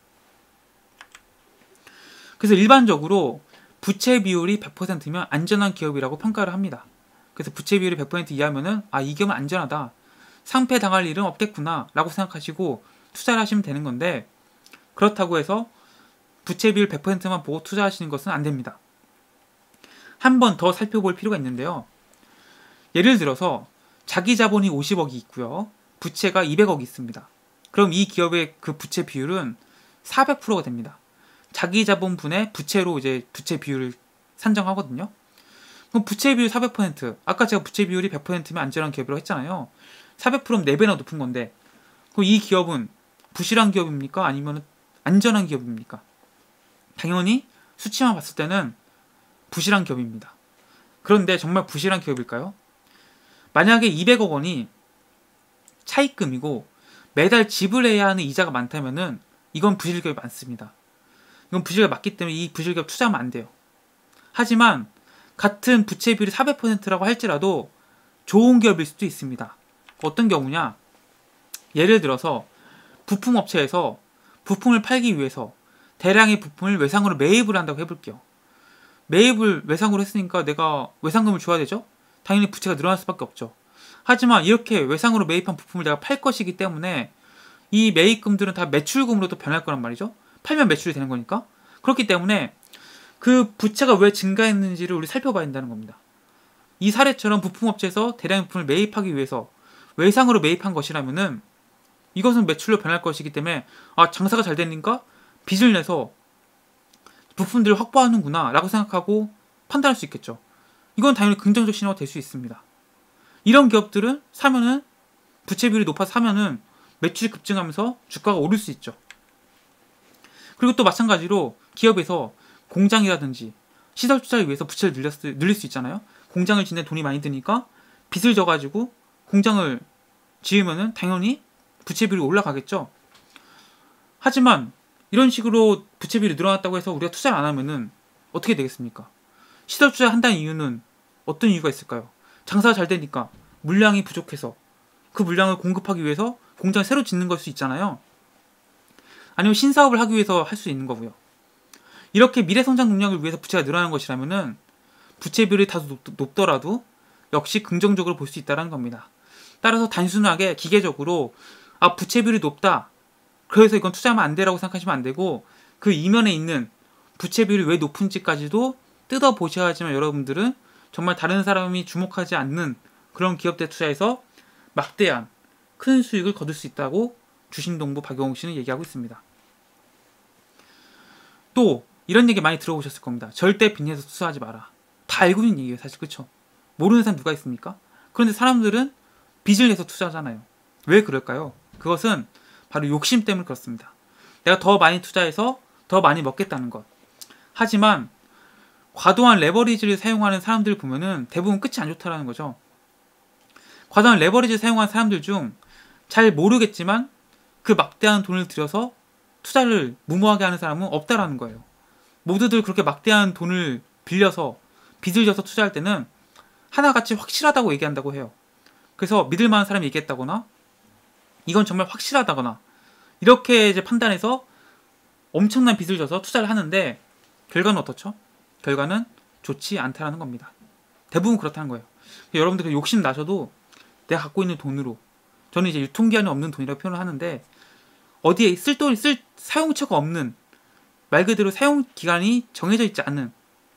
그래서 일반적으로 부채 비율이 백 퍼센트면 안전한 기업이라고 평가를 합니다. 그래서 부채 비율이 백 퍼센트 이하면은 아, 이 기업은 안전하다, 상패 당할 일은 없겠구나 라고 생각하시고 투자를 하시면 되는 건데, 그렇다고 해서 부채 비율 백 퍼센트만 보고 투자하시는 것은 안 됩니다. 한 번 더 살펴볼 필요가 있는데요. 예를 들어서 자기 자본이 오십억이 있고요. 부채가 이백억이 있습니다. 그럼 이 기업의 그 부채 비율은 사백 퍼센트가 됩니다. 자기 자본분의 부채로 이제 부채 비율을 산정하거든요. 그럼 부채 비율 사백 퍼센트, 아까 제가 부채 비율이 백 퍼센트면 안전한 기업이라고 했잖아요. 사백 퍼센트면 네 배나 높은 건데 그럼 이 기업은 부실한 기업입니까? 아니면 안전한 기업입니까? 당연히 수치만 봤을 때는 부실한 기업입니다. 그런데 정말 부실한 기업일까요? 만약에 이백억 원이 차입금이고 매달 지불해야 하는 이자가 많다면은 이건 부실기업이 많습니다. 이건 부실기업이 맞기 때문에 이 부실기업 투자하면 안 돼요. 하지만 같은 부채 비율이 사백 퍼센트라고 할지라도 좋은 기업일 수도 있습니다. 어떤 경우냐? 예를 들어서 부품업체에서 부품을 팔기 위해서 대량의 부품을 외상으로 매입을 한다고 해볼게요. 매입을 외상으로 했으니까 내가 외상금을 줘야 되죠? 당연히 부채가 늘어날 수밖에 없죠. 하지만 이렇게 외상으로 매입한 부품을 내가 팔 것이기 때문에 이 매입금들은 다 매출금으로 또 변할 거란 말이죠. 팔면 매출이 되는 거니까. 그렇기 때문에 그 부채가 왜 증가했는지를 우리 살펴봐야 된다는 겁니다. 이 사례처럼 부품업체에서 대량 부품을 매입하기 위해서 외상으로 매입한 것이라면은 이것은 매출로 변할 것이기 때문에 아 장사가 잘 되니까 빚을 내서 부품들을 확보하는구나 라고 생각하고 판단할 수 있겠죠. 이건 당연히 긍정적 신호가 될 수 있습니다. 이런 기업들은 사면은 부채 비율이 높아서 사면은 매출이 급증하면서 주가가 오를 수 있죠. 그리고 또 마찬가지로 기업에서 공장이라든지 시설 투자를 위해서 부채를 늘렸, 늘릴 수 있잖아요. 공장을 짓는 돈이 많이 드니까 빚을 져가지고 공장을 지으면은 당연히 부채 비율이 올라가겠죠. 하지만 이런 식으로 부채 비율이 늘어났다고 해서 우리가 투자를 안 하면은 어떻게 되겠습니까? 시설 투자를 한다는 이유는 어떤 이유가 있을까요? 장사가 잘 되니까 물량이 부족해서 그 물량을 공급하기 위해서 공장을 새로 짓는 걸 수 있잖아요. 아니면 신사업을 하기 위해서 할 수 있는 거고요. 이렇게 미래 성장 동력을 위해서 부채가 늘어나는 것이라면은 부채 비율이 다소 높더라도 역시 긍정적으로 볼 수 있다는 겁니다. 따라서 단순하게 기계적으로 아 부채 비율이 높다 그래서 이건 투자하면 안 되라고 생각하시면 안 되고 그 이면에 있는 부채 비율이 왜 높은지까지도 뜯어보셔야지만 여러분들은 정말 다른 사람이 주목하지 않는 그런 기업들 투자에서 막대한 큰 수익을 거둘 수 있다고 주신동부 박영욱 씨는 얘기하고 있습니다. 또 이런 얘기 많이 들어보셨을 겁니다. 절대 빚내서 투자하지 마라. 다 알고 있는 얘기예요. 사실 그렇죠? 모르는 사람 누가 있습니까? 그런데 사람들은 빚을 내서 투자하잖아요. 왜 그럴까요? 그것은 바로 욕심 때문에 그렇습니다. 내가 더 많이 투자해서 더 많이 먹겠다는 것. 하지만 과도한 레버리지를 사용하는 사람들 보면은 대부분 끝이 안 좋다라는 거죠. 과도한 레버리지를 사용하는 사람들 중 잘 모르겠지만 그 막대한 돈을 들여서 투자를 무모하게 하는 사람은 없다라는 거예요. 모두들 그렇게 막대한 돈을 빌려서 빚을 져서 투자할 때는 하나같이 확실하다고 얘기한다고 해요. 그래서 믿을 만한 사람이 얘기했다거나 이건 정말 확실하다거나 이렇게 이제 판단해서 엄청난 빚을 져서 투자를 하는데 결과는 어떻죠? 결과는 좋지 않다라는 겁니다. 대부분 그렇다는 거예요. 여러분들 그 욕심 나셔도 내가 갖고 있는 돈으로 저는 이제 유통기한이 없는 돈이라고 표현을 하는데 어디에 쓸 돈이 쓸 사용처가 없는 말 그대로 사용기간이 정해져 있지 않은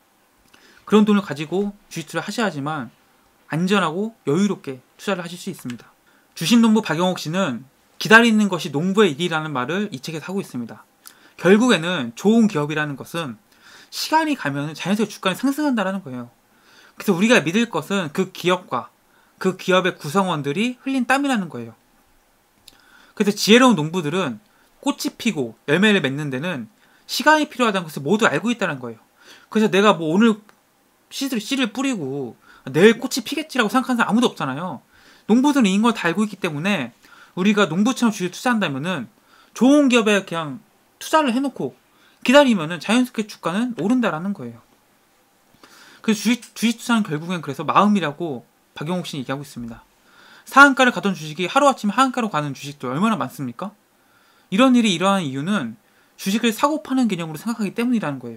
그런 돈을 가지고 주식 투자를 하셔야지만 안전하고 여유롭게 투자를 하실 수 있습니다. 주식농부 박영욱 씨는 기다리는 것이 농부의 일이라는 말을 이 책에서 하고 있습니다. 결국에는 좋은 기업이라는 것은 시간이 가면 자연스럽게 주가는 상승한다는 거예요. 그래서 우리가 믿을 것은 그 기업과 그 기업의 구성원들이 흘린 땀이라는 거예요. 그래서 지혜로운 농부들은 꽃이 피고 열매를 맺는 데는 시간이 필요하다는 것을 모두 알고 있다는 거예요. 그래서 내가 뭐 오늘 씨를, 씨를 뿌리고 내일 꽃이 피겠지라고 생각하는 사람 아무도 없잖아요. 농부들은 이런 걸 다 알고 있기 때문에 우리가 농부처럼 주식을 투자한다면은 좋은 기업에 그냥 투자를 해놓고 기다리면은 자연스럽게 주가는 오른다라는 거예요. 그래서 주식, 주식 투자는 결국엔 그래서 마음이라고 박영욱 씨는 얘기하고 있습니다. 상한가를 가던 주식이 하루아침에 하한가로 가는 주식도 얼마나 많습니까? 이런 일이 일어나는 이유는 주식을 사고 파는 개념으로 생각하기 때문이라는 거예요.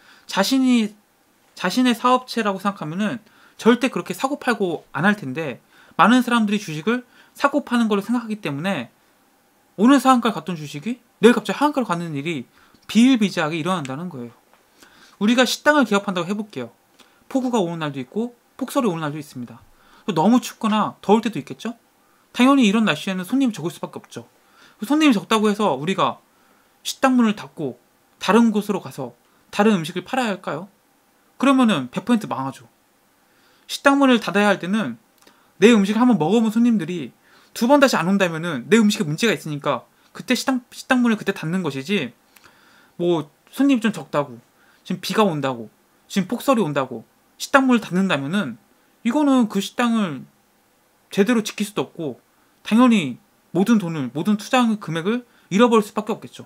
자신이 자신의 사업체라고 생각하면은 절대 그렇게 사고 팔고 안 할 텐데 많은 사람들이 주식을 사고 파는 걸로 생각하기 때문에 오늘 상한가를 갔던 주식이 내일 갑자기 하한가로 가는 일이 비일비재하게 일어난다는 거예요. 우리가 식당을 개업한다고 해볼게요. 폭우가 오는 날도 있고 폭설이 오는 날도 있습니다. 너무 춥거나 더울 때도 있겠죠? 당연히 이런 날씨에는 손님이 적을 수밖에 없죠. 손님이 적다고 해서 우리가 식당 문을 닫고 다른 곳으로 가서 다른 음식을 팔아야 할까요? 그러면은 백 퍼센트 망하죠. 식당 문을 닫아야 할 때는 내 음식을 한번 먹어본 손님들이 두 번 다시 안 온다면은 내 음식에 문제가 있으니까 그때 식당, 식당 문을 그때 닫는 것이지, 뭐 손님이 좀 적다고 지금 비가 온다고 지금 폭설이 온다고 식당 문을 닫는다면은 이거는 그 식당을 제대로 지킬 수도 없고 당연히 모든 돈을 모든 투자 금액을 잃어버릴 수밖에 없겠죠.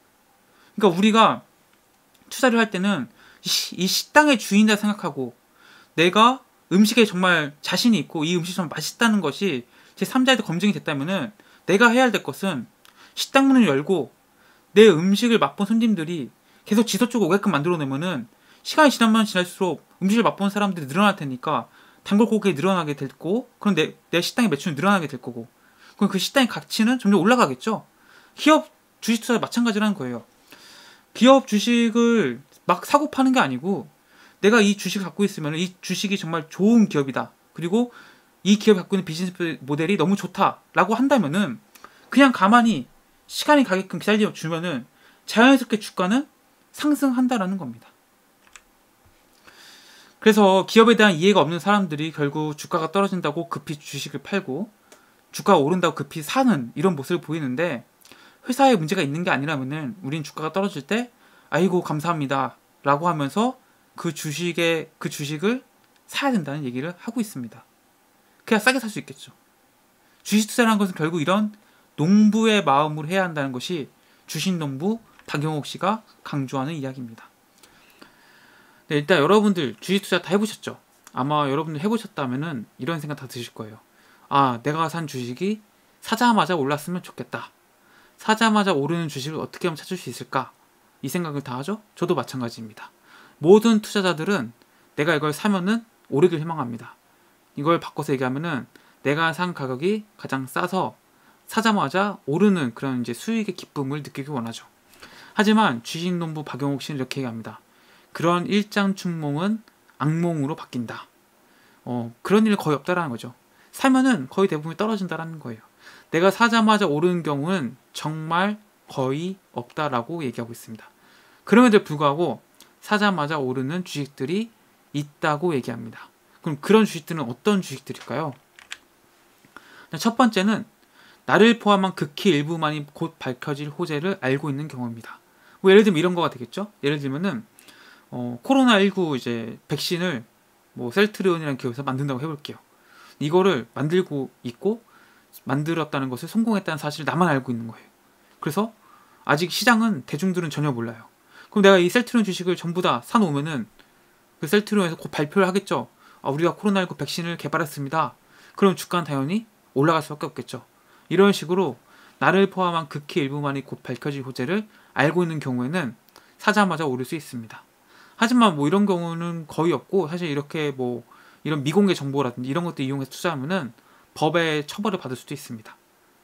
그러니까 우리가 투자를 할 때는 이 식당의 주인이라 생각하고 내가 음식에 정말 자신이 있고 이 음식이 정말 맛있다는 것이 제삼자한테 검증이 됐다면은 내가 해야 될 것은 식당 문을 열고 내 음식을 맛본 손님들이 계속 지속적으로 오게끔 만들어내면은 시간이 지나면 지날수록 음식을 맛본 사람들이 늘어날 테니까 단골 고객이 늘어나게 될 거고, 그럼 내, 내 식당의 매출이 늘어나게 될 거고, 그럼 그 식당의 가치는 점점 올라가겠죠. 기업 주식 투자도 마찬가지라는 거예요. 기업 주식을 막 사고 파는 게 아니고 내가 이 주식을 갖고 있으면 이 주식이 정말 좋은 기업이다. 그리고 이 기업이 갖고 있는 비즈니스 모델이 너무 좋다라고 한다면은 그냥 가만히 시간이 가게끔 기다려주면은 자연스럽게 주가는 상승한다라는 겁니다. 그래서 기업에 대한 이해가 없는 사람들이 결국 주가가 떨어진다고 급히 주식을 팔고 주가가 오른다고 급히 사는 이런 모습을 보이는데, 회사에 문제가 있는 게 아니라면은 우린 주가가 떨어질 때 아이고 감사합니다 라고 하면서 그 주식에 그 주식을 사야 된다는 얘기를 하고 있습니다. 그냥 싸게 살 수 있겠죠. 주식 투자라는 것은 결국 이런 농부의 마음으로 해야 한다는 것이 주식농부 박영옥 씨가 강조하는 이야기입니다. 네, 일단 여러분들 주식 투자 다 해보셨죠? 아마 여러분들 해보셨다면은 이런 생각 다 드실 거예요. 아, 내가 산 주식이 사자마자 올랐으면 좋겠다. 사자마자 오르는 주식을 어떻게 하면 찾을 수 있을까? 이 생각을 다 하죠? 저도 마찬가지입니다. 모든 투자자들은 내가 이걸 사면은 오르길 희망합니다. 이걸 바꿔서 얘기하면은 내가 산 가격이 가장 싸서 사자마자 오르는 그런 이제 수익의 기쁨을 느끼기 원하죠. 하지만 주식농부 박영옥 씨는 이렇게 얘기합니다. 그런 일장춘몽은 악몽으로 바뀐다. 어, 그런 일 거의 없다라는 거죠. 사면은 거의 대부분 떨어진다라는 거예요. 내가 사자마자 오르는 경우는 정말 거의 없다라고 얘기하고 있습니다. 그럼에도 불구하고 사자마자 오르는 주식들이 있다고 얘기합니다. 그럼 그런 주식들은 어떤 주식들일까요? 첫 번째는 나를 포함한 극히 일부만이 곧 밝혀질 호재를 알고 있는 경우입니다. 뭐 예를 들면 이런 거가 되겠죠. 예를 들면은 어, 코로나십구 이제 백신을 뭐 셀트리온이라는 기업에서 만든다고 해볼게요. 이거를 만들고 있고 만들었다는 것을 성공했다는 사실을 나만 알고 있는 거예요. 그래서 아직 시장은 대중들은 전혀 몰라요. 그럼 내가 이 셀트리온 주식을 전부 다 사놓으면은 그 셀트리온에서 곧 발표를 하겠죠. 아, 우리가 코로나십구 백신을 개발했습니다. 그럼 주가는 당연히 올라갈 수밖에 없겠죠. 이런 식으로 나를 포함한 극히 일부만이 곧 밝혀질 호재를 알고 있는 경우에는 사자마자 오를 수 있습니다. 하지만 뭐 이런 경우는 거의 없고, 사실 이렇게 뭐 이런 미공개 정보라든지 이런 것들 이용해서 투자하면은 법의 처벌을 받을 수도 있습니다.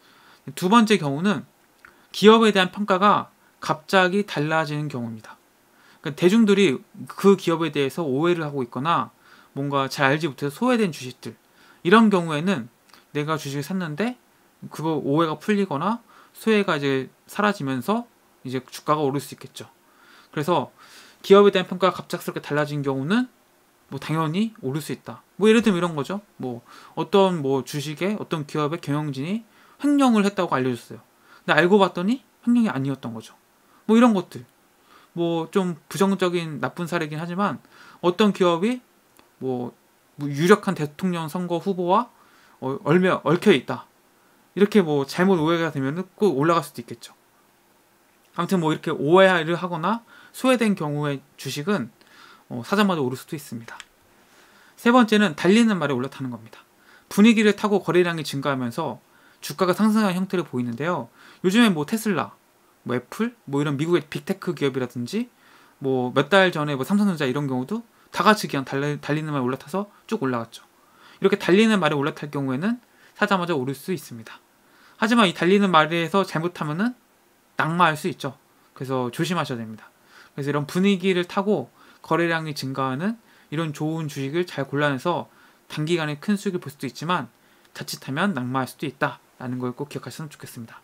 두 번째 경우는 기업에 대한 평가가 갑자기 달라지는 경우입니다. 그러니까 대중들이 그 기업에 대해서 오해를 하고 있거나 뭔가 잘 알지 못해서 소외된 주식들, 이런 경우에는 내가 주식을 샀는데 그거 오해가 풀리거나 소외가 이제 사라지면서 이제 주가가 오를 수 있겠죠. 그래서 기업에 대한 평가가 갑작스럽게 달라진 경우는 뭐 당연히 오를 수 있다. 뭐 예를 들면 이런 거죠. 뭐 어떤 뭐 주식에 어떤 기업의 경영진이 횡령을 했다고 알려줬어요. 근데 알고 봤더니 횡령이 아니었던 거죠. 뭐 이런 것들. 뭐 좀 부정적인 나쁜 사례긴 하지만 어떤 기업이 뭐, 뭐 유력한 대통령 선거 후보와 어, 얽혀, 얽혀 있다. 이렇게 뭐 잘못 오해가 되면 꼭 올라갈 수도 있겠죠. 아무튼 뭐 이렇게 오해를 하거나 소외된 경우의 주식은 어, 사자마자 오를 수도 있습니다. 세 번째는 달리는 말에 올라타는 겁니다. 분위기를 타고 거래량이 증가하면서 주가가 상승하는 형태를 보이는데요. 요즘에 뭐 테슬라, 뭐 애플, 뭐 이런 미국의 빅테크 기업이라든지 뭐 몇 달 전에 뭐 삼성전자 이런 경우도 다 같이 그냥 달리, 달리는 말에 올라타서 쭉 올라갔죠. 이렇게 달리는 말에 올라탈 경우에는 사자마자 오를 수 있습니다. 하지만 이 달리는 말에서 잘못하면은 낙마할 수 있죠. 그래서 조심하셔야 됩니다. 그래서 이런 분위기를 타고 거래량이 증가하는 이런 좋은 주식을 잘 골라내서 단기간에 큰 수익을 볼 수도 있지만 자칫하면 낙마할 수도 있다라는 걸 꼭 기억하셨으면 좋겠습니다.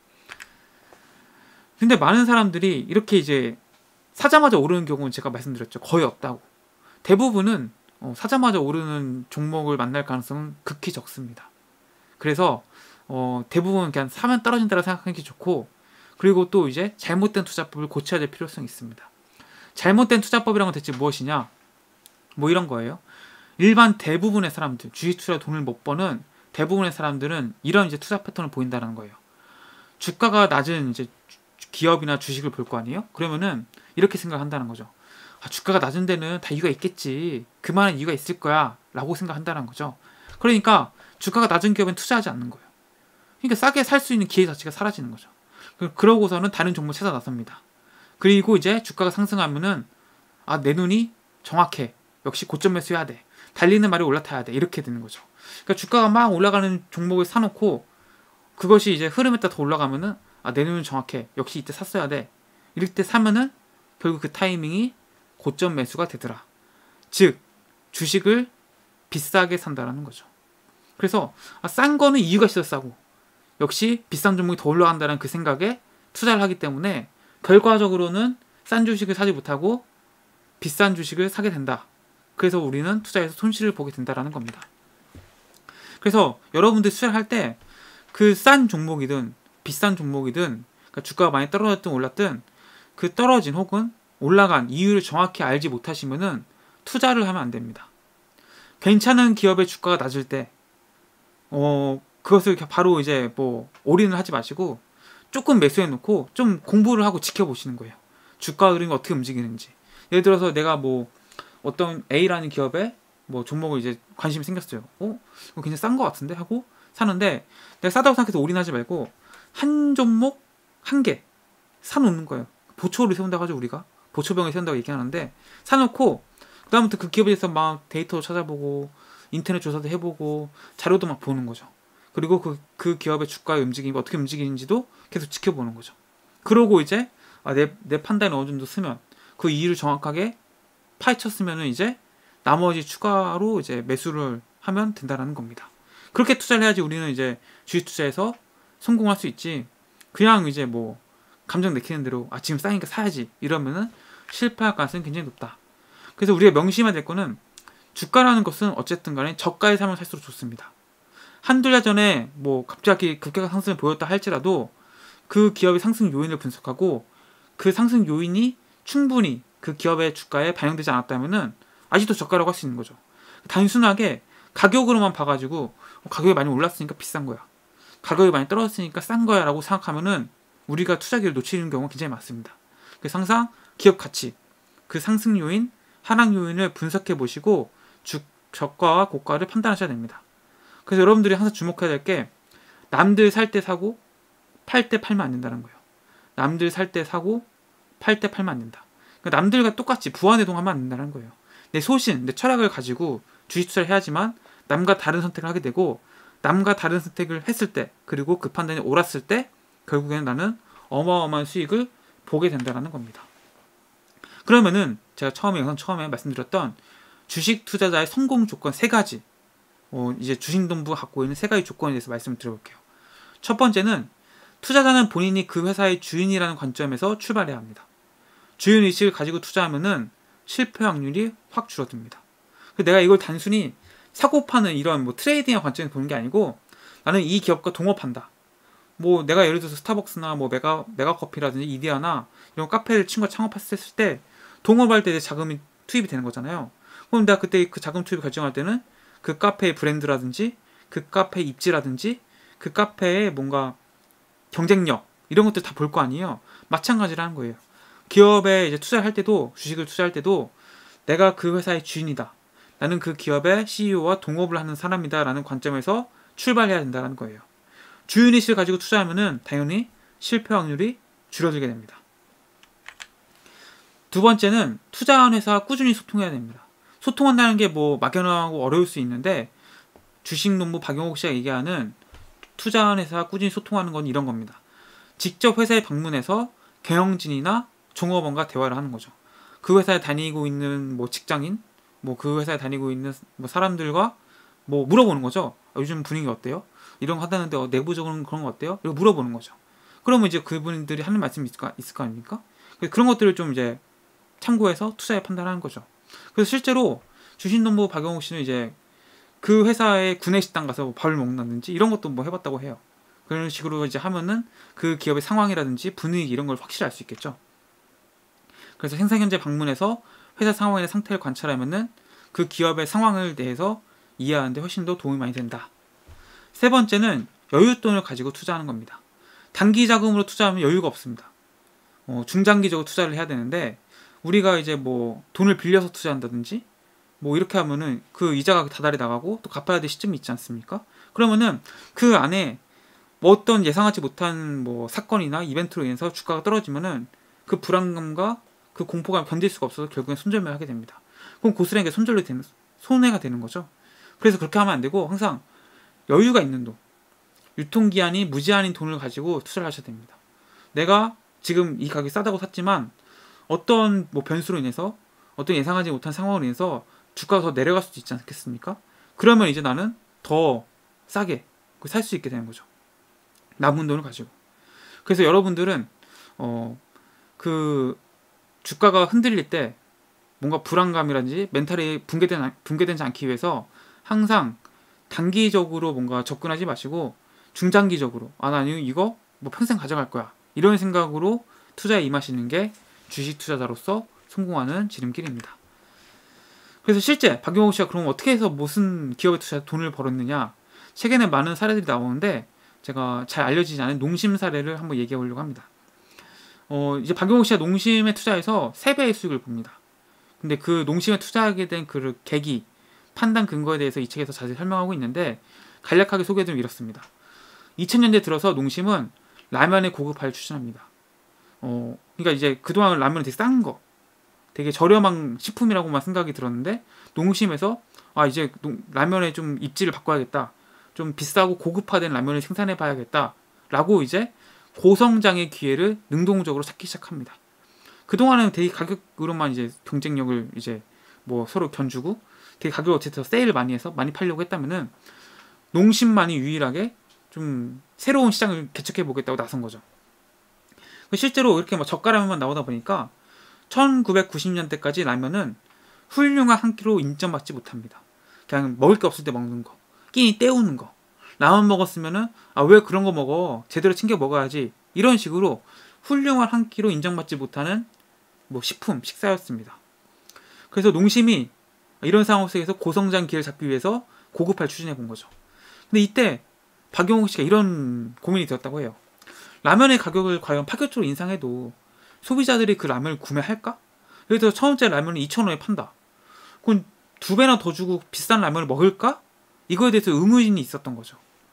근데 많은 사람들이 이렇게 이제 사자마자 오르는 경우는 제가 말씀드렸죠. 거의 없다고. 대부분은 어, 사자마자 오르는 종목을 만날 가능성은 극히 적습니다. 그래서 어, 대부분 그냥 사면 떨어진다고 생각하는 게 좋고, 그리고 또 이제 잘못된 투자법을 고쳐야 될 필요성이 있습니다. 잘못된 투자법이란 건 대체 무엇이냐? 뭐 이런 거예요. 일반 대부분의 사람들, 주식 투자로 돈을 못 버는 대부분의 사람들은 이런 이제 투자 패턴을 보인다는 거예요. 주가가 낮은 이제 기업이나 주식을 볼 거 아니에요? 그러면은 이렇게 생각한다는 거죠. 아, 주가가 낮은 데는 다 이유가 있겠지. 그만한 이유가 있을 거야. 라고 생각한다는 거죠. 그러니까 주가가 낮은 기업엔 투자하지 않는 거예요. 그러니까 싸게 살 수 있는 기회 자체가 사라지는 거죠. 그러고서는 다른 종목 찾아 나섭니다. 그리고 이제 주가가 상승하면은 아, 내 눈이 정확해. 역시 고점 매수해야 돼. 달리는 말이 올라타야 돼. 이렇게 되는 거죠. 그러니까 주가가 막 올라가는 종목을 사놓고 그것이 이제 흐름에 따라 더 올라가면은 아, 내 눈은 정확해. 역시 이때 샀어야 돼. 이럴 때 사면은 결국 그 타이밍이 고점 매수가 되더라. 즉 주식을 비싸게 산다라는 거죠. 그래서 아, 싼 거는 이유가 있어서 싸고 역시 비싼 종목이 더 올라간다는 그 생각에 투자를 하기 때문에 결과적으로는 싼 주식을 사지 못하고 비싼 주식을 사게 된다. 그래서 우리는 투자에서 손실을 보게 된다라는 겁니다. 그래서 여러분들 투자를 할 때 그 싼 종목이든 비싼 종목이든 그러니까 주가가 많이 떨어졌든 올랐든 그 떨어진 혹은 올라간 이유를 정확히 알지 못하시면은 투자를 하면 안 됩니다. 괜찮은 기업의 주가가 낮을 때 어, 그것을 바로 이제 뭐 올인을 하지 마시고 조금 매수해 놓고 좀 공부를 하고 지켜보시는 거예요. 주가 흐름이 어떻게 움직이는지. 예를 들어서 내가 뭐 어떤 A라는 기업에 뭐 종목을 이제 관심이 생겼어요. 어? 이거 굉장히 싼 거 같은데? 하고 사는데 내가 싸다고 생각해서 올인하지 말고 한 종목 한 개 사놓는 거예요. 보초를 세운다고 하죠, 우리가. 보초병을 세운다고 얘기하는데 사놓고 그 다음부터 그 기업에 대해서 막 데이터 찾아보고 인터넷 조사도 해보고 자료도 막 보는 거죠. 그리고 그, 그 기업의 주가의 움직임이 어떻게 움직이는지도 계속 지켜보는 거죠. 그러고 이제 아, 내, 내 판단이 어느 정도 쓰면 그 이유를 정확하게 파헤쳤으면은 이제 나머지 추가로 이제 매수를 하면 된다라는 겁니다. 그렇게 투자를 해야지 우리는 이제 주식 투자에서 성공할 수 있지. 그냥 이제 뭐 감정 내키는 대로 아 지금 싸니까 사야지 이러면은 실패할 가능성이 굉장히 높다. 그래서 우리가 명심해야 될 거는 주가라는 것은 어쨌든 간에 저가에 사면 살수록 좋습니다. 한두 달 전에 뭐 갑자기 급격한 상승을 보였다 할지라도 그 기업의 상승 요인을 분석하고 그 상승 요인이 충분히 그 기업의 주가에 반영되지 않았다면은 아직도 저가라고 할 수 있는 거죠. 단순하게 가격으로만 봐가지고 가격이 많이 올랐으니까 비싼 거야. 가격이 많이 떨어졌으니까 싼 거야 라고 생각하면은 우리가 투자 기회를 놓치는 경우가 굉장히 많습니다. 그래서 항상 기업 가치, 그 상승 요인, 하락 요인을 분석해 보시고 주, 저가와 고가를 판단하셔야 됩니다. 그래서 여러분들이 항상 주목해야 될 게 남들 살 때 사고 팔 때 팔면 안 된다는 거예요. 남들 살 때 사고 팔 때 팔면 안 된다. 그러니까 남들과 똑같이 부안해동하면 안 된다는 거예요. 내 소신, 내 철학을 가지고 주식 투자를 해야지만 남과 다른 선택을 하게 되고 남과 다른 선택을 했을 때 그리고 그 판단이 옳았을 때 결국에는 나는 어마어마한 수익을 보게 된다는 겁니다. 그러면은 제가 처음에 영상 처음에 말씀드렸던 주식 투자자의 성공 조건 세 가지 어, 이제 주식농부가 갖고 있는 세 가지 조건에 대해서 말씀을 드려볼게요. 첫 번째는 투자자는 본인이 그 회사의 주인이라는 관점에서 출발해야 합니다. 주인의식을 가지고 투자하면은 실패 확률이 확 줄어듭니다. 내가 이걸 단순히 사고 파는 이런 뭐 트레이딩의 관점에서 보는 게 아니고 나는 이 기업과 동업한다. 뭐 내가 예를 들어서 스타벅스나 뭐 메가 메가커피라든지 이디야나 이런 카페를 친구가 창업했을 때 동업할 때 자금이 투입이 되는 거잖아요. 그럼 내가 그때 그 자금 투입을 결정할 때는 그 카페의 브랜드라든지 그 카페의 입지라든지 그 카페의 뭔가 경쟁력 이런 것들 다 볼 거 아니에요. 마찬가지라는 거예요. 기업에 이제 투자할 를 때도 주식을 투자할 때도 내가 그 회사의 주인이다. 나는 그 기업의 씨이오와 동업을 하는 사람이다 라는 관점에서 출발해야 된다는 거예요. 주인의식을 가지고 투자하면은 당연히 실패 확률이 줄어들게 됩니다. 두 번째는 투자한 회사와 꾸준히 소통해야 됩니다. 소통한다는 게 뭐 막연하고 어려울 수 있는데 주식농부 박용옥 씨가 얘기하는 투자한 회사와 꾸준히 소통하는 건 이런 겁니다. 직접 회사에 방문해서 경영진이나 종업원과 대화를 하는 거죠. 그 회사에 다니고 있는 뭐 직장인, 뭐 그 회사에 다니고 있는 뭐 사람들과 뭐 물어보는 거죠. 아, 요즘 분위기 어때요? 이런 거 하다는데 어, 내부적으로는 그런 거 어때요? 이렇게 물어보는 거죠. 그러면 이제 그분들이 하는 말씀이 있을 거, 있을 거 아닙니까? 그런 것들을 좀 이제 참고해서 투자에 판단하는 거죠. 그래서 실제로 주식농부 박용욱 씨는 이제 그 회사의 구내식당 가서 뭐 밥을 먹는다든지 이런 것도 뭐 해봤다고 해요. 그런 식으로 이제 하면은 그 기업의 상황이라든지 분위기 이런 걸 확실히 알 수 있겠죠. 그래서 생산 현재 방문해서 회사 상황이나 상태를 관찰하면은 그 기업의 상황을 대해서 이해하는데 훨씬 더 도움이 많이 된다. 세 번째는 여윳돈을 가지고 투자하는 겁니다. 단기 자금으로 투자하면 여유가 없습니다. 어, 중장기적으로 투자를 해야 되는데 우리가 이제 뭐 돈을 빌려서 투자한다든지 뭐 이렇게 하면은 그 이자가 다달이 나가고 또 갚아야 될 시점이 있지 않습니까? 그러면은 그 안에 뭐 어떤 예상하지 못한 뭐 사건이나 이벤트로 인해서 주가가 떨어지면은 그 불안감과 그 공포감 견딜 수가 없어서 결국엔 손절을 하게 됩니다. 그럼 고스란히 손절이 되는 손해가 되는 거죠. 그래서 그렇게 하면 안 되고 항상 여유가 있는 돈, 유통기한이 무제한인 돈을 가지고 투자를 하셔야 됩니다. 내가 지금 이 가격이 싸다고 샀지만 어떤 뭐 변수로 인해서 어떤 예상하지 못한 상황으로 인해서 주가가 더 내려갈 수도 있지 않겠습니까? 그러면 이제 나는 더 싸게 살 수 있게 되는 거죠. 남은 돈을 가지고. 그래서 여러분들은 어, 그 주가가 흔들릴 때 뭔가 불안감이라든지 멘탈이 붕괴된, 붕괴되지 않기 위해서 항상 단기적으로 뭔가 접근하지 마시고 중장기적으로 아, 나 이거 뭐 평생 가져갈 거야. 이런 생각으로 투자에 임하시는 게 주식 투자자로서 성공하는 지름길입니다. 그래서 실제 박용옥 씨가 그럼 어떻게 해서 무슨 기업에 투자해서 돈을 벌었느냐, 최근에 많은 사례들이 나오는데 제가 잘 알려지지 않은 농심 사례를 한번 얘기해 보려고 합니다. 어, 이제 박용옥 씨가 농심에 투자해서 세 배의 수익을 봅니다. 근데 그 농심에 투자하게 된 그 계기, 판단 근거에 대해서 이 책에서 자세히 설명하고 있는데 간략하게 소개해드리면 이렇습니다. 이천 년대 들어서 농심은 라면의 고급화를 추진합니다. 어, 그러니까 이제 그동안 라면은 되게 싼 거, 되게 저렴한 식품이라고만 생각이 들었는데 농심에서 아, 이제 라면의 좀 입지를 바꿔야겠다, 좀 비싸고 고급화된 라면을 생산해 봐야겠다 라고 이제 고성장의 기회를 능동적으로 찾기 시작합니다. 그동안은 되게 가격으로만 이제 경쟁력을 이제 뭐 서로 견주고 되게 가격을 어쨌든 세일을 많이 해서 많이 팔려고 했다면은 농심만이 유일하게 좀 새로운 시장을 개척해 보겠다고 나선 거죠. 실제로 이렇게 막 저가라면만 나오다 보니까 천구백구십 년대까지 라면은 훌륭한 한 끼로 인정받지 못합니다. 그냥 먹을 게 없을 때 먹는 거, 끼니 때우는 거, 라면 먹었으면은 아, 왜 그런 거 먹어, 제대로 챙겨 먹어야지, 이런 식으로 훌륭한 한 끼로 인정받지 못하는 뭐 식품, 식사였습니다. 그래서 농심이 이런 상황 속에서 고성장 기회를 잡기 위해서 고급화를 추진해 본 거죠. 근데 이때 박용옥 씨가 이런 고민이 되었다고 해요. 라면의 가격을 과연 파격적으로 인상해도 소비자들이 그 라면을 구매할까? 예를 들어 첫 번째 라면을 이천 원에 판다. 그럼 두 배나 더 주고 비싼 라면을 먹을까? 이거에 대해서 의문이 있었던 거죠.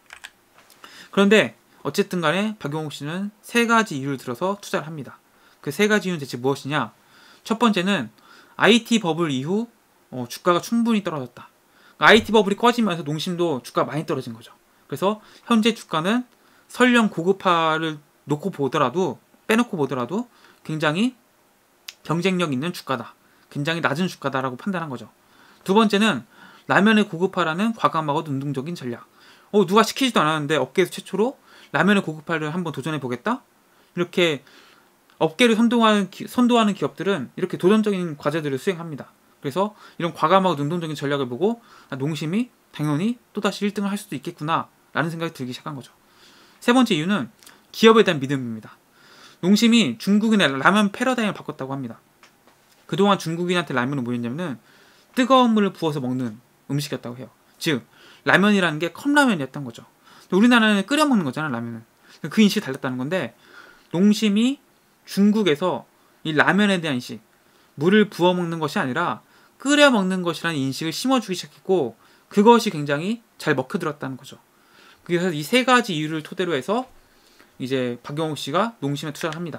그런데 어쨌든 간에 박용옥 씨는 세 가지 이유를 들어서 투자를 합니다. 그 세 가지 이유는 대체 무엇이냐? 첫 번째는 아이티 버블 이후 어, 주가가 충분히 떨어졌다. 아이티 버블이 꺼지면서 농심도 주가가 많이 떨어진 거죠. 그래서 현재 주가는 설령 고급화를 놓고 보더라도, 빼놓고 보더라도 굉장히 경쟁력 있는 주가다, 굉장히 낮은 주가다라고 판단한 거죠. 두 번째는 라면의 고급화라는 과감하고 능동적인 전략. 어, 누가 시키지도 않았는데 업계에서 최초로 라면의 고급화를 한번 도전해 보겠다? 이렇게 업계를 선도하는, 선도하는 기업들은 이렇게 도전적인 과제들을 수행합니다. 그래서 이런 과감하고 능동적인 전략을 보고 아, 농심이 당연히 또다시 일 등을 할 수도 있겠구나 라는 생각이 들기 시작한 거죠. 세 번째 이유는 기업에 대한 믿음입니다. 농심이 중국인의 라면 패러다임을 바꿨다고 합니다. 그동안 중국인한테 라면은 뭐였냐면은 뜨거운 물을 부어서 먹는 음식이었다고 해요. 즉 라면이라는 게 컵라면이었던 거죠. 우리나라는 끓여 먹는 거잖아, 라면은. 그 인식이 달랐다는 건데 농심이 중국에서 이 라면에 대한 인식, 물을 부어 먹는 것이 아니라 끓여 먹는 것이라는 인식을 심어주기 시작했고 그것이 굉장히 잘 먹혀들었다는 거죠. 그래서 이 세 가지 이유를 토대로 해서 이제 박용옥 씨가 농심에 투자를 합니다.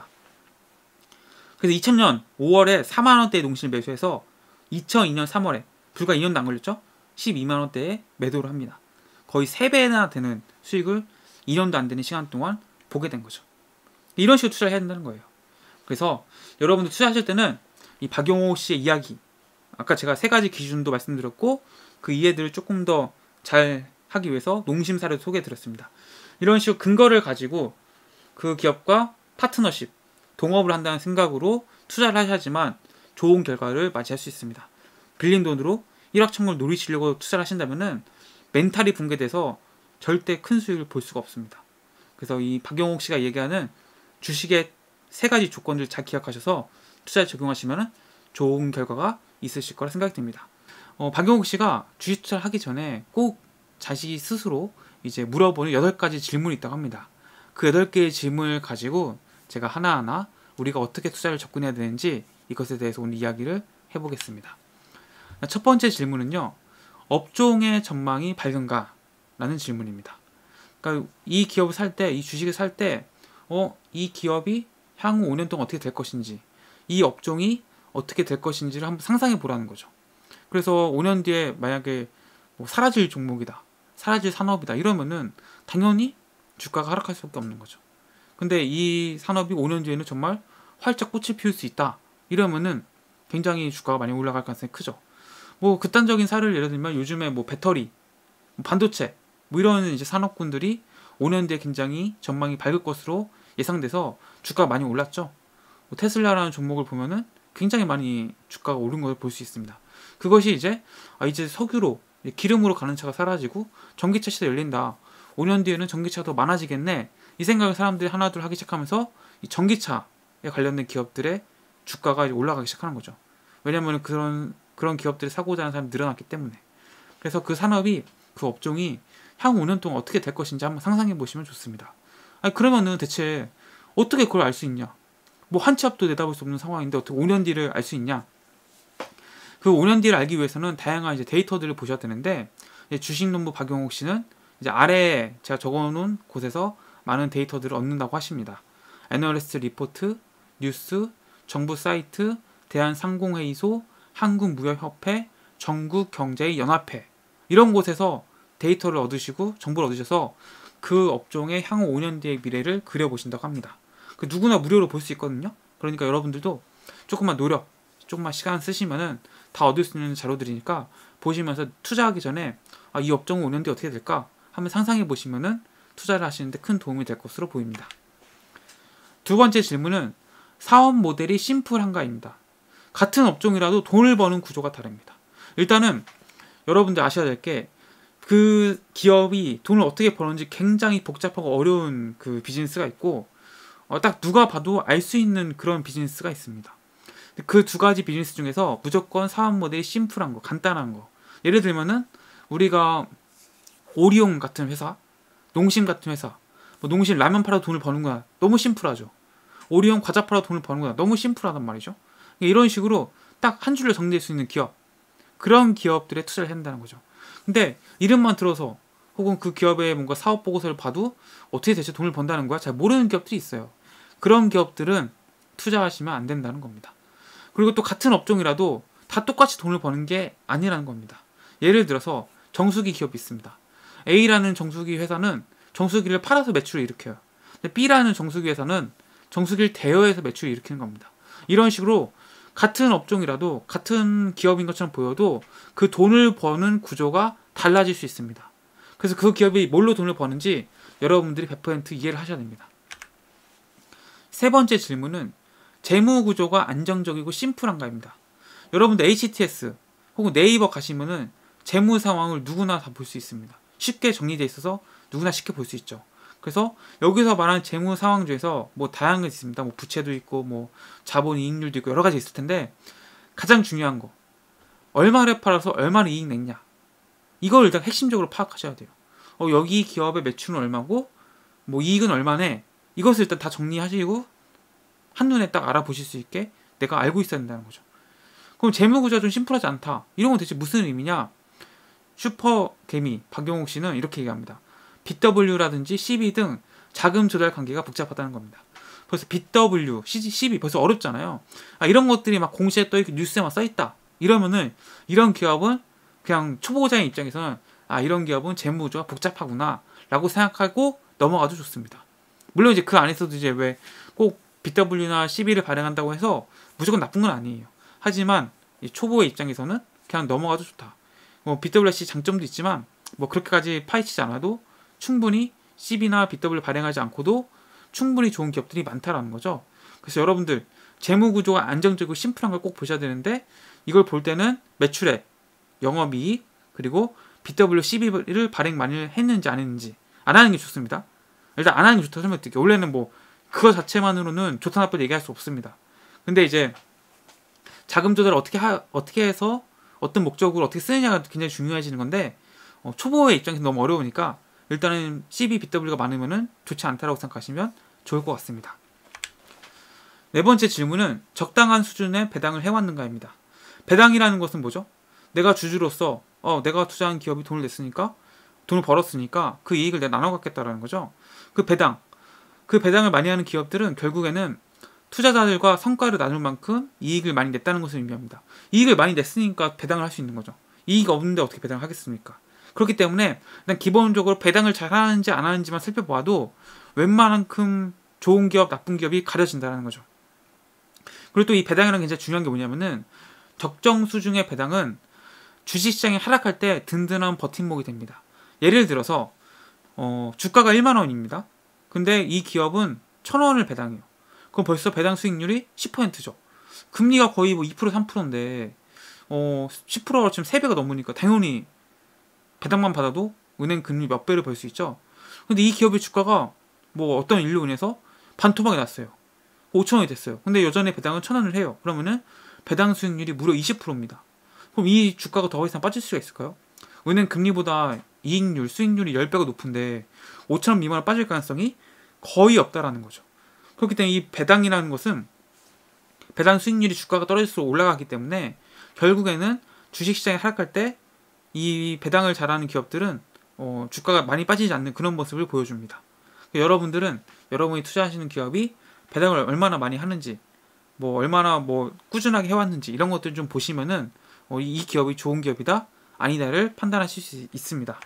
그래서 이천 년 오월에 사만 원대의 농심을 매수해서 이천이 년 삼월에 불과 이 년도 안 걸렸죠? 십이만 원대에 매도를 합니다. 거의 세 배나 되는 수익을 이 년도 안 되는 시간 동안 보게 된 거죠. 이런 식으로 투자를 해야 된다는 거예요. 그래서 여러분들 투자하실 때는 이 박용옥 씨의 이야기, 아까 제가 세 가지 기준도 말씀드렸고 그 이해들을 조금 더 잘 하기 위해서 농심 사례도 소개해드렸습니다. 이런 식으로 근거를 가지고 그 기업과 파트너십, 동업을 한다는 생각으로 투자를 하셔야지만 좋은 결과를 맞이할 수 있습니다. 빌린 돈으로 일확천금을 노리시려고 투자를 하신다면은 멘탈이 붕괴돼서 절대 큰 수익을 볼 수가 없습니다. 그래서 이 박용옥 씨가 얘기하는 주식의 세 가지 조건들을 잘 기억하셔서 투자에 적용하시면 좋은 결과가 있으실 거라 생각이 듭니다. 어, 박용옥 씨가 주식 투자를 하기 전에 꼭 자기 스스로 이제 물어보는 여덟 가지 질문이 있다고 합니다. 그 여덟 개의 질문을 가지고 제가 하나하나 우리가 어떻게 투자를 접근해야 되는지 이것에 대해서 오늘 이야기를 해보겠습니다. 첫 번째 질문은요, 업종의 전망이 밝은가? 라는 질문입니다. 그러니까 이 기업을 살 때, 이 주식을 살 때, 어, 이 기업이 향후 오 년 동안 어떻게 될 것인지, 이 업종이 어떻게 될 것인지를 한번 상상해 보라는 거죠. 그래서 오 년 뒤에 만약에 뭐 사라질 종목이다, 사라질 산업이다 이러면은 당연히 주가가 하락할 수밖에 없는 거죠. 근데 이 산업이 오 년 뒤에는 정말 활짝 꽃을 피울 수 있다 이러면은 굉장히 주가가 많이 올라갈 가능성이 크죠. 뭐 극단적인 사례를 예를 들면 요즘에 뭐 배터리, 뭐 반도체 뭐 이런 이제 산업군들이 오 년 뒤에 굉장히 전망이 밝을 것으로 예상돼서 주가가 많이 올랐죠. 뭐 테슬라라는 종목을 보면은 굉장히 많이 주가가 오른 것을 볼 수 있습니다. 그것이 이제 아 이제 석유로 기름으로 가는 차가 사라지고 전기차 시대 열린다. 오 년 뒤에는 전기차가 더 많아지겠네. 이 생각을 사람들이 하나둘 하기 시작하면서 이 전기차에 관련된 기업들의 주가가 이제 올라가기 시작하는 거죠. 왜냐하면 그런 그런 기업들이 사고자 하는 사람이 늘어났기 때문에. 그래서 그 산업이 그 업종이 향후 오 년 동안 어떻게 될 것인지 한번 상상해 보시면 좋습니다. 아니 그러면은 대체 어떻게 그걸 알 수 있냐? 뭐 한 치 앞도 내다볼 수 없는 상황인데 어떻게 오 년 뒤를 알 수 있냐? 그 오 년 뒤를 알기 위해서는 다양한 이제 데이터들을 보셔야 되는데 주식농부 박용옥 씨는 이제 아래에 제가 적어놓은 곳에서 많은 데이터들을 얻는다고 하십니다. 애널리스트 리포트, 뉴스, 정부 사이트, 대한상공회의소, 한국무역협회, 전국경제연합회 이런 곳에서 데이터를 얻으시고 정보를 얻으셔서 그 업종의 향후 오 년 뒤의 미래를 그려보신다고 합니다. 그 누구나 무료로 볼 수 있거든요. 그러니까 여러분들도 조금만 노력, 조금만 시간 쓰시면은 다 얻을 수 있는 자료들이니까 보시면서 투자하기 전에 아, 이 업종은 오 년 뒤에 어떻게 될까? 한번 상상해 보시면은 투자를 하시는데 큰 도움이 될 것으로 보입니다. 두 번째 질문은 사업 모델이 심플한가입니다. 같은 업종이라도 돈을 버는 구조가 다릅니다. 일단은 여러분들 아셔야 될 게 그 기업이 돈을 어떻게 버는지 굉장히 복잡하고 어려운 그 비즈니스가 있고 어, 딱 누가 봐도 알 수 있는 그런 비즈니스가 있습니다. 그 두 가지 비즈니스 중에서 무조건 사업 모델이 심플한 거, 간단한 거. 예를 들면은 우리가 오리온 같은 회사, 농심 같은 회사, 뭐 농심 라면 팔아 돈을 버는구나. 너무 심플하죠. 오리온 과자 팔아 돈을 버는구나. 너무 심플하단 말이죠. 이런 식으로 딱 한 줄로 정리할 수 있는 기업, 그런 기업들에 투자를 해야 한다는 거죠. 근데 이름만 들어서 혹은 그 기업의 뭔가 사업 보고서를 봐도 어떻게 대체 돈을 번다는 거야? 잘 모르는 기업들이 있어요. 그런 기업들은 투자하시면 안 된다는 겁니다. 그리고 또 같은 업종이라도 다 똑같이 돈을 버는 게 아니라는 겁니다. 예를 들어서 정수기 기업이 있습니다. A라는 정수기 회사는 정수기를 팔아서 매출을 일으켜요. 근데 B라는 정수기 회사는 정수기를 대여해서 매출을 일으키는 겁니다. 이런 식으로 같은 업종이라도 같은 기업인 것처럼 보여도 그 돈을 버는 구조가 달라질 수 있습니다. 그래서 그 기업이 뭘로 돈을 버는지 여러분들이 백 퍼센트 이해를 하셔야 됩니다. 세 번째 질문은 재무 구조가 안정적이고 심플한가입니다. 여러분들 에이치티에스 혹은 네이버 가시면은 재무 상황을 누구나 다 볼 수 있습니다. 쉽게 정리되어 있어서 누구나 쉽게 볼 수 있죠. 그래서 여기서 말하는 재무 상황 중에서 뭐 다양한 게 있습니다. 뭐 부채도 있고 뭐 자본 이익률도 있고 여러 가지 있을 텐데 가장 중요한 거 얼마를 팔아서 얼마를 이익 냈냐 이걸 일단 핵심적으로 파악하셔야 돼요. 어, 여기 기업의 매출은 얼마고 뭐 이익은 얼마네 이것을 일단 다 정리하시고 한눈에 딱 알아보실 수 있게 내가 알고 있어야 된다는 거죠. 그럼 재무구조가 좀 심플하지 않다. 이런 건 대체 무슨 의미냐? 슈퍼개미 박용옥 씨는 이렇게 얘기합니다. 비더블유라든지 씨비 등 자금 조달 관계가 복잡하다는 겁니다. 벌써 비더블유, 씨비 벌써 어렵잖아요. 아, 이런 것들이 막 공시에 떠있고 뉴스에만 써있다. 이러면은 이런 기업은 그냥 초보자의 입장에서는 아 이런 기업은 재무구조가 복잡하구나 라고 생각하고 넘어가도 좋습니다. 물론 이제 그 안에서도 이제 왜 꼭 비더블유나 씨비를 발행한다고 해서 무조건 나쁜 건 아니에요. 하지만 이 초보의 입장에서는 그냥 넘어가도 좋다. 뭐 비더블유씨 장점도 있지만 뭐 그렇게까지 파헤치지 않아도 충분히 씨비나 비더블유 발행하지 않고도 충분히 좋은 기업들이 많다라는 거죠. 그래서 여러분들 재무 구조가 안정적이고 심플한 걸 꼭 보셔야 되는데 이걸 볼 때는 매출액, 영업이익, 그리고 비더블유, 씨비를 발행 많이 했는지 안 했는지 안 하는 게 좋습니다. 일단 안 하는 게 좋다고 설명드릴게요. 원래는 뭐 그거 자체만으로는 좋다 나쁘다 얘기할 수 없습니다. 근데 이제 자금 조달을 어떻게 하, 어떻게 해서 어떤 목적으로 어떻게 쓰느냐가 굉장히 중요해지는 건데 어, 초보의 입장에서 너무 어려우니까 일단은 씨비, 비더블유가 많으면은 좋지 않다라고 생각하시면 좋을 것 같습니다. 네 번째 질문은 적당한 수준의 배당을 해왔는가입니다. 배당이라는 것은 뭐죠? 내가 주주로서 어, 내가 투자한 기업이 돈을 냈으니까 돈을 벌었으니까 그 이익을 내가 나눠 갖겠다라는 거죠. 그 배당, 그 배당을 많이 하는 기업들은 결국에는 투자자들과 성과를 나눌 만큼 이익을 많이 냈다는 것을 의미합니다. 이익을 많이 냈으니까 배당을 할 수 있는 거죠. 이익이 없는데 어떻게 배당을 하겠습니까? 그렇기 때문에 일단 기본적으로 배당을 잘 하는지 안 하는지만 살펴봐도 웬만한큼 좋은 기업, 나쁜 기업이 가려진다는 거죠. 그리고 또 이 배당이라는 게 굉장히 중요한 게 뭐냐면은 적정 수준의 배당은 주식시장이 하락할 때 든든한 버팀목이 됩니다. 예를 들어서 어, 주가가 일만 원입니다. 근데 이 기업은 천 원을 배당해요. 그럼 벌써 배당 수익률이 십 퍼센트죠. 금리가 거의 뭐 이 퍼센트 삼 퍼센트인데 어, 십 퍼센트가 지금 세 배가 넘으니까 당연히 배당만 받아도 은행 금리 몇 배를 벌 수 있죠. 근데 이 기업의 주가가 뭐 어떤 일로 인해서 반토막이 났어요. 오천 원이 됐어요. 근데 여전히 배당은 천 원을 해요. 그러면은 배당 수익률이 무려 이십 퍼센트입니다. 그럼 이 주가가 더 이상 빠질 수가 있을까요? 은행 금리보다 이익률, 수익률이 십 배가 높은데 오천 원 미만으로 빠질 가능성이 거의 없다라는 거죠. 그렇기 때문에 이 배당이라는 것은 배당 수익률이 주가가 떨어질수록 올라가기 때문에 결국에는 주식시장이 하락할 때 이 배당을 잘하는 기업들은 어, 주가가 많이 빠지지 않는 그런 모습을 보여줍니다. 그러니까 여러분들은 여러분이 투자하시는 기업이 배당을 얼마나 많이 하는지, 뭐 얼마나 뭐 꾸준하게 해왔는지 이런 것들 좀 보시면은 어, 이 기업이 좋은 기업이다, 아니다를 판단하실 수 있습니다.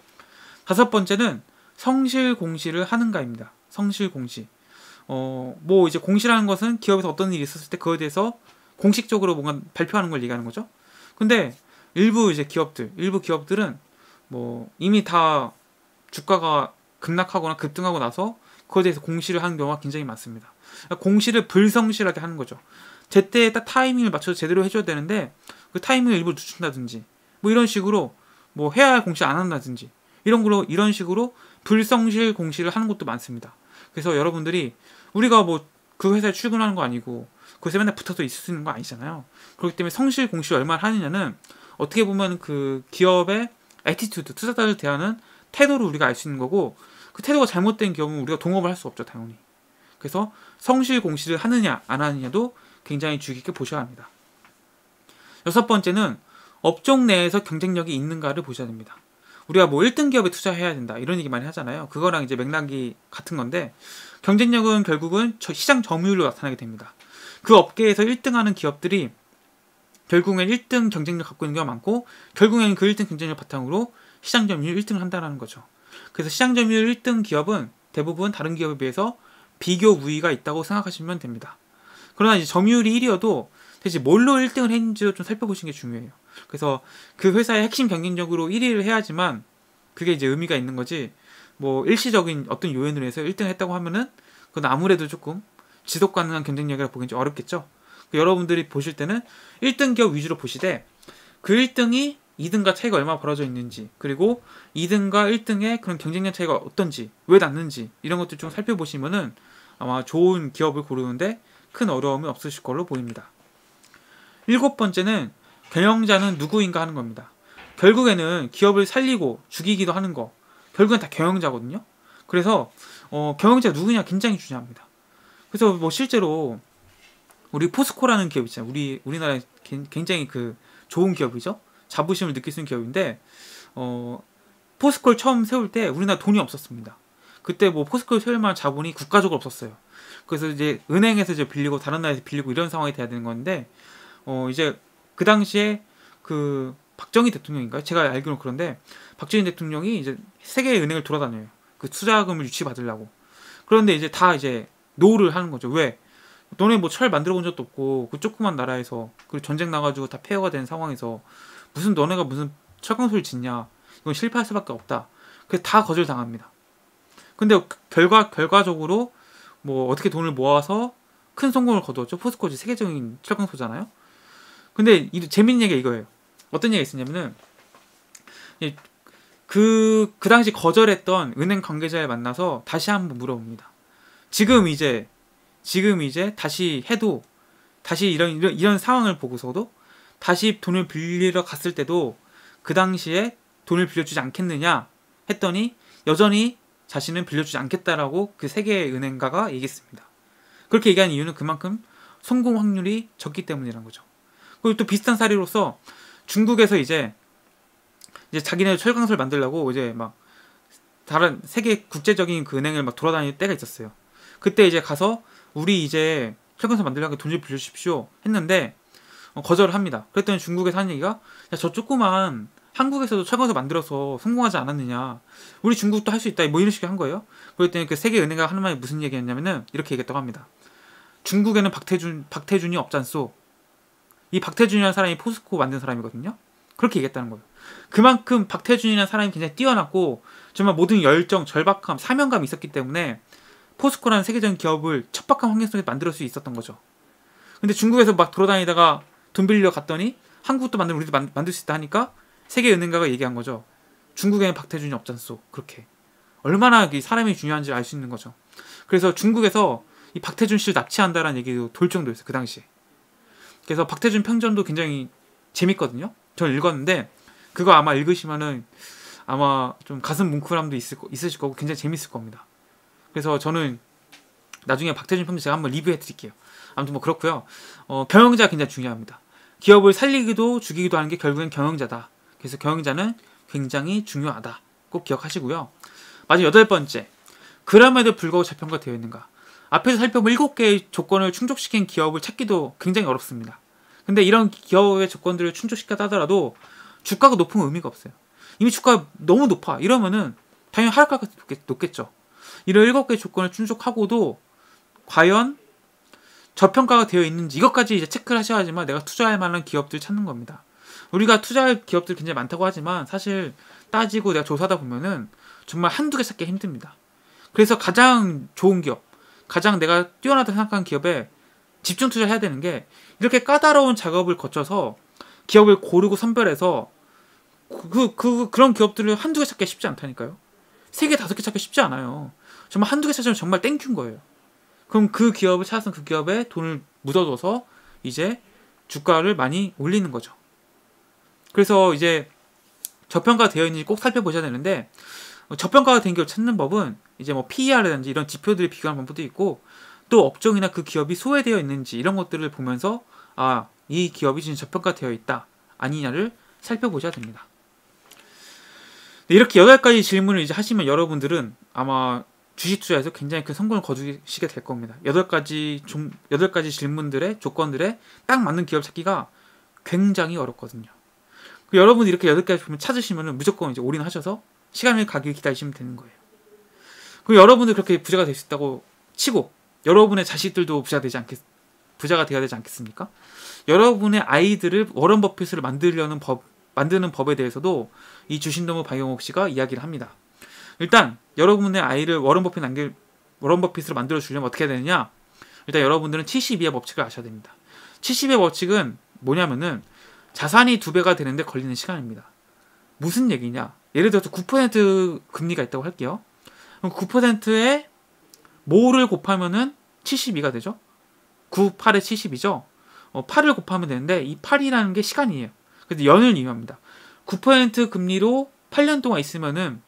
다섯 번째는 성실 공시를 하는가입니다. 성실 공시. 어, 뭐 이제 공시라는 것은 기업에서 어떤 일이 있었을 때 그거에 대해서 공식적으로 뭔가 발표하는 걸 얘기하는 거죠. 근데 일부 이제 기업들, 일부 기업들은 뭐 이미 다 주가가 급락하거나 급등하고 나서 그거에 대해서 공시를 하는 경우가 굉장히 많습니다. 그러니까 공시를 불성실하게 하는 거죠. 제때에 딱 타이밍을 맞춰서 제대로 해줘야 되는데 그 타이밍을 일부러 늦춘다든지 뭐 이런 식으로 뭐 해야 할 공시 안 한다든지 이런 걸로 이런 식으로 불성실 공시를 하는 것도 많습니다. 그래서 여러분들이 우리가 뭐 그 회사에 출근하는 거 아니고 그곳에 맨날 붙어서 있을 수 있는 거 아니잖아요. 그렇기 때문에 성실 공시를 얼마나 하느냐는 어떻게 보면 그 기업의 애티튜드, 투자자를 대하는 태도를 우리가 알 수 있는 거고, 그 태도가 잘못된 기업은 우리가 동업을 할 수 없죠, 당연히. 그래서 성실 공시를 하느냐 안 하느냐도 굉장히 주의 깊게 보셔야 합니다. 여섯 번째는 업종 내에서 경쟁력이 있는가를 보셔야 됩니다. 우리가 뭐 일 등 기업에 투자해야 된다 이런 얘기 많이 하잖아요. 그거랑 이제 맥락이 같은 건데, 경쟁력은 결국은 시장 점유율로 나타나게 됩니다. 그 업계에서 일 등 하는 기업들이 결국엔 일 등 경쟁력 갖고 있는 경우가 많고, 결국에는 그 일 등 경쟁력 바탕으로 시장 점유율 일 등을 한다는 거죠. 그래서 시장 점유율 일 등 기업은 대부분 다른 기업에 비해서 비교 우위가 있다고 생각하시면 됩니다. 그러나 이제 점유율이 일이어도 대체 뭘로 일 등을 했는지도 좀 살펴보시는 게 중요해요. 그래서 그 회사의 핵심 경쟁력으로 일 위를 해야지만 그게 이제 의미가 있는 거지, 뭐 일시적인 어떤 요인으로 해서 일 등을 했다고 하면은 그건 아무래도 조금 지속 가능한 경쟁력이라 보기엔 좀 어렵겠죠. 여러분들이 보실 때는 일 등 기업 위주로 보시되 그 일 등이 이 등과 차이가 얼마나 벌어져 있는지, 그리고 이 등과 일 등의 그런 경쟁력 차이가 어떤지, 왜 났는지 이런 것들 좀 살펴보시면은 아마 좋은 기업을 고르는데 큰 어려움이 없으실 걸로 보입니다. 일곱 번째는 경영자는 누구인가 하는 겁니다. 결국에는 기업을 살리고 죽이기도 하는 거, 결국엔 다 경영자거든요. 그래서 어, 경영자가 누구냐 굉장히 중요합니다. 그래서 뭐 실제로 우리 포스코라는 기업 있잖아요. 우리 우리나라에 굉장히 그 좋은 기업이죠. 자부심을 느낄 수 있는 기업인데, 어, 포스코를 처음 세울 때 우리나라 돈이 없었습니다. 그때 뭐 포스코를 세울 만한 자본이 국가적으로 없었어요. 그래서 이제 은행에서 이제 빌리고 다른 나라에서 빌리고 이런 상황이 돼야 되는 건데, 어, 이제 그 당시에 그 박정희 대통령인가요? 제가 알기로는 그런데 박정희 대통령이 이제 세계의 은행을 돌아다녀요. 그 투자금을 유치받으려고. 그런데 이제 다 이제 노를 하는 거죠. 왜? 너네 뭐 철 만들어 본 적도 없고 그 조그만 나라에서 그리고 전쟁 나가지고 다 폐허가 된 상황에서 무슨 너네가 무슨 철강소를 짓냐, 이건 실패할 수밖에 없다. 그래서 다 거절당합니다. 근데 결과 결과적으로 뭐 어떻게 돈을 모아서 큰 성공을 거두었죠. 포스코지 세계적인 철강소잖아요. 근데 이 재밌는 얘기가 이거예요. 어떤 얘기가 있었냐면은 그, 그 당시 거절했던 은행 관계자를 만나서 다시 한번 물어봅니다. 지금 이제 지금 이제 다시 해도 다시 이런, 이런 이런 상황을 보고서도 다시 돈을 빌리러 갔을 때도 그 당시에 돈을 빌려주지 않겠느냐 했더니 여전히 자신은 빌려주지 않겠다라고 그 세계의 은행가가 얘기했습니다. 그렇게 얘기한 이유는 그만큼 성공 확률이 적기 때문이라는 거죠. 그리고 또 비슷한 사례로서 중국에서 이제 이제 자기네 철강소를 만들려고 이제 막 다른 세계 국제적인 그 은행을 막 돌아다닐 때가 있었어요. 그때 이제 가서 우리 이제 철강소 만들려고 돈 좀 빌려주십시오 했는데 어, 거절을 합니다. 그랬더니 중국에서 하는 얘기가, 야, 저 조그만 한국에서도 철강소 만들어서 성공하지 않았느냐, 우리 중국도 할 수 있다, 뭐 이런 식으로 한 거예요. 그랬더니 그 세계 은행가 하는 말이 무슨 얘기였냐면은 이렇게 얘기했다고 합니다. 중국에는 박태준, 박태준이 없잖소. 이 박태준이라는 사람이 포스코 만든 사람이거든요. 그렇게 얘기했다는 거예요. 그만큼 박태준이라는 사람이 굉장히 뛰어났고 정말 모든 열정, 절박함, 사명감이 있었기 때문에 포스코라는 세계적인 기업을 척박한 환경 속에 만들 수 있었던 거죠. 근데 중국에서 막 돌아다니다가 돈 빌려 갔더니 한국도 만들면 우리도 만, 만들 수 있다 하니까 세계은행가가 얘기한 거죠. 중국에는 박태준이 없잖소. 그렇게. 얼마나 사람이 중요한지 알 수 있는 거죠. 그래서 중국에서 이 박태준 씨를 납치한다라는 얘기도 돌 정도였어요. 그 당시에. 그래서 박태준 평전도 굉장히 재밌거든요. 저는 읽었는데 그거 아마 읽으시면은 아마 좀 가슴 뭉클함도 있을, 있으실 거고 굉장히 재밌을 겁니다. 그래서 저는 나중에 박태준 평전 제가 한번 리뷰해 드릴게요. 아무튼 뭐 그렇고요. 어, 경영자가 굉장히 중요합니다. 기업을 살리기도 죽이기도 하는 게 결국엔 경영자다. 그래서 경영자는 굉장히 중요하다. 꼭 기억하시고요. 마지막 여덟 번째. 그럼에도 불구하고 저평가되어 있는가. 앞에서 살펴본 일곱 개의 조건을 충족시킨 기업을 찾기도 굉장히 어렵습니다. 근데 이런 기업의 조건들을 충족시켰다 하더라도 주가가 높으면 의미가 없어요. 이미 주가가 너무 높아. 이러면은 당연히 하락할 가능성이 높겠죠. 이런 일곱 개의 조건을 충족하고도 과연 저평가가 되어 있는지 이것까지 이제 체크를 하셔야지만 내가 투자할 만한 기업들 찾는 겁니다. 우리가 투자할 기업들 굉장히 많다고 하지만 사실 따지고 내가 조사하다 보면은 정말 한두 개 찾기 힘듭니다. 그래서 가장 좋은 기업, 가장 내가 뛰어나다 생각하는 기업에 집중 투자해야 되는 게 이렇게 까다로운 작업을 거쳐서 기업을 고르고 선별해서 그, 그, 그런 기업들을 한두 개 찾기 쉽지 않다니까요. 세 개, 다섯 개 찾기 쉽지 않아요. 정말 한두 개 찾으면 정말 땡큐인 거예요. 그럼 그 기업을 찾아서 그 기업에 돈을 묻어둬서 이제 주가를 많이 올리는 거죠. 그래서 이제 저평가 되어 있는지 꼭 살펴보셔야 되는데 저평가가 된 기업 찾는 법은 이제 뭐 피이알이라든지 이런 지표들을 비교하는 방법도 있고 또 업종이나 그 기업이 소외되어 있는지 이런 것들을 보면서 아, 이 기업이 지금 저평가되어 있다 아니냐를 살펴보셔야 됩니다. 이렇게 여덟 가지 질문을 이제 하시면 여러분들은 아마 주식 투자에서 굉장히 큰 성공을 거두시게 될 겁니다. 여덟 가지 종, 여덟 가지 질문들의 조건들에 딱 맞는 기업 찾기가 굉장히 어렵거든요. 여러분이 이렇게 여덟 가지 보면 찾으시면 무조건 이제 올인하셔서 시간을 가길 기다리시면 되는 거예요. 그리고 여러분들 그렇게 부자가 될 수 있다고 치고 여러분의 자식들도 부자가 되지 않겠, 부자가 되어야 되지 않겠습니까? 여러분의 아이들을 워런 버핏을 만들려는 법, 만드는 법에 대해서도 이 주신동무 박영옥 씨가 이야기를 합니다. 일단 여러분의 아이를 워런 버핏 남길 워런 버핏으로 만들어 주려면 어떻게 해야 되느냐? 일단 여러분들은 칠십이의 법칙을 아셔야 됩니다. 칠십의 법칙은 뭐냐면은 자산이 두 배가 되는데 걸리는 시간입니다. 무슨 얘기냐? 예를 들어서 구 퍼센트 금리가 있다고 할게요. 그럼 구 퍼센트에 뭐를 곱하면은 칠십이가 되죠? 구, 팔에 칠십이죠? 어, 팔을 곱하면 되는데 이 팔이라는 게 시간이에요. 그래서 연을 이용합니다. 구 퍼센트 금리로 팔 년 동안 있으면은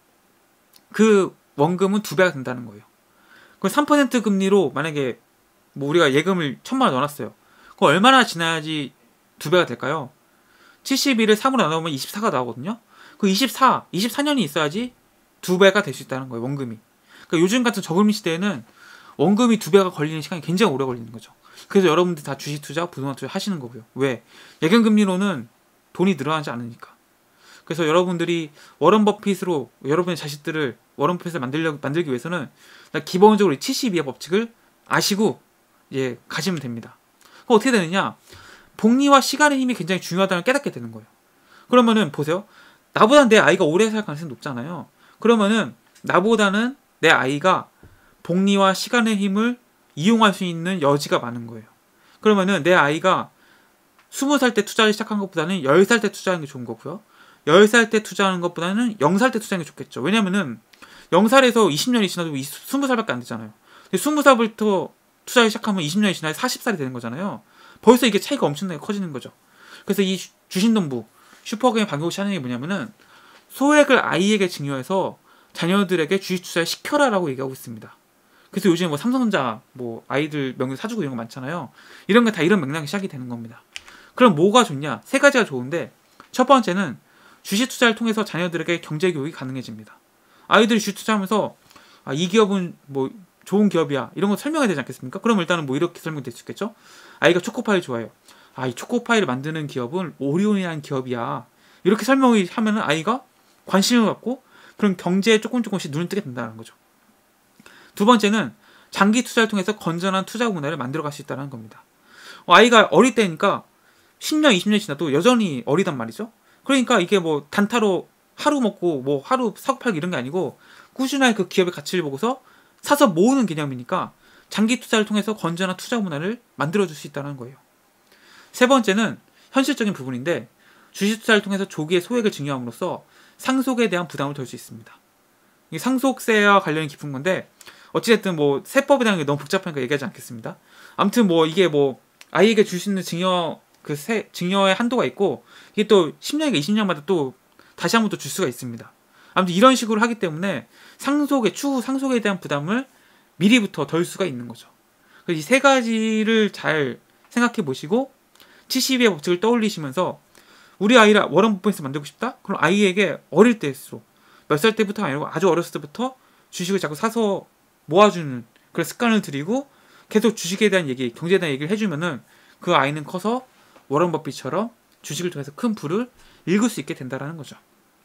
그 원금은 두 배가 된다는 거예요. 그럼 삼 퍼센트 금리로 만약에 뭐 우리가 예금을 천만 원 넣어놨어요. 그럼 얼마나 지나야지 두 배가 될까요? 칠십일을 삼으로 나누면 이십사가 나오거든요. 그 이십사, 이십사 년이 있어야지 두 배가 될 수 있다는 거예요. 원금이. 그러니까 요즘 같은 저금리 시대에는 원금이 두 배가 걸리는 시간이 굉장히 오래 걸리는 거죠. 그래서 여러분들 다 주식 투자, 부동산 투자 하시는 거고요. 왜? 예금 금리로는 돈이 늘어나지 않으니까. 그래서 여러분들이 워런 버핏으로 여러분의 자식들을 워런 버핏을 만들려 만들기 위해서는 기본적으로 칠십이의 법칙을 아시고 예, 가시면 됩니다. 그럼 어떻게 되느냐? 복리와 시간의 힘이 굉장히 중요하다는 걸 깨닫게 되는 거예요. 그러면은 보세요. 나보다 내 아이가 오래 살 가능성이 높잖아요. 그러면은 나보다는 내 아이가 복리와 시간의 힘을 이용할 수 있는 여지가 많은 거예요. 그러면은 내 아이가 스무 살 때 투자를 시작한 것보다는 열 살 때 투자하는 게 좋은 거고요. 열 살 때 투자하는 것보다는 영 살 때 투자하는 게 좋겠죠. 왜냐면은 영 살에서 이십 년이 지나도 스무 살밖에 안 되잖아요. 근데 스무 살부터 투자를 시작하면 이십 년이 지나야 사십 살이 되는 거잖아요. 벌써 이게 차이가 엄청나게 커지는 거죠. 그래서 이 주신동부 슈퍼게임 박영옥 씨 하는 게 뭐냐면은 소액을 아이에게 증여해서 자녀들에게 주식 투자를 시켜라라고 얘기하고 있습니다. 그래서 요즘 뭐 삼성전자 뭐 아이들 명의 사주고 이런 거 많잖아요. 이런 게 다 이런 맥락이 시작이 되는 겁니다. 그럼 뭐가 좋냐? 세 가지가 좋은데 첫 번째는 주식 투자를 통해서 자녀들에게 경제 교육이 가능해집니다. 아이들이 주식 투자하면서 아, 이 기업은 뭐 좋은 기업이야 이런 거 설명해야 되지 않겠습니까? 그럼 일단은 뭐 이렇게 설명될 수 있겠죠? 아이가 초코파이 좋아해요. 아, 이 초코파이를 만드는 기업은 오리온이라는 기업이야. 이렇게 설명을 하면은 아이가 관심을 갖고 그런 경제에 조금 조금씩 눈을 뜨게 된다는 거죠. 두 번째는 장기 투자를 통해서 건전한 투자 문화를 만들어갈 수 있다는 겁니다. 어, 아이가 어릴 때니까 십 년, 이십 년 지나도 여전히 어리단 말이죠. 그러니까 이게 뭐 단타로 하루 먹고 뭐 하루 사고 팔기 이런 게 아니고 꾸준하게 그 기업의 가치를 보고서 사서 모으는 개념이니까 장기 투자를 통해서 건전한 투자 문화를 만들어줄 수 있다는 거예요. 세 번째는 현실적인 부분인데 주식 투자를 통해서 조기에 소액을 증여함으로써 상속에 대한 부담을 덜 수 있습니다. 이게 상속세와 관련이 깊은 건데 어찌됐든 뭐 세법에 대한 게 너무 복잡하니까 얘기하지 않겠습니다. 아무튼 뭐 이게 뭐 아이에게 줄 수 있는 증여 그 세, 증여의 한도가 있고 이게 또 십 년인가 이십 년마다 또 다시 한 번 또 줄 수가 있습니다. 아무튼 이런 식으로 하기 때문에 상속의 추후 상속에 대한 부담을 미리부터 덜 수가 있는 거죠. 이 세 가지를 잘 생각해 보시고 칠십이의 법칙을 떠올리시면서 우리 아이를 워런 버핏을 만들고 싶다? 그럼 아이에게 어릴 때일수록 몇 살 때부터가 아니고 아주 어렸을 때부터 주식을 자꾸 사서 모아주는 그런 습관을 들이고 계속 주식에 대한 얘기, 경제에 대한 얘기를 해주면은 그 아이는 커서 워런 버핏처럼 주식을 통해서 큰 부를 읽을 수 있게 된다는 거죠.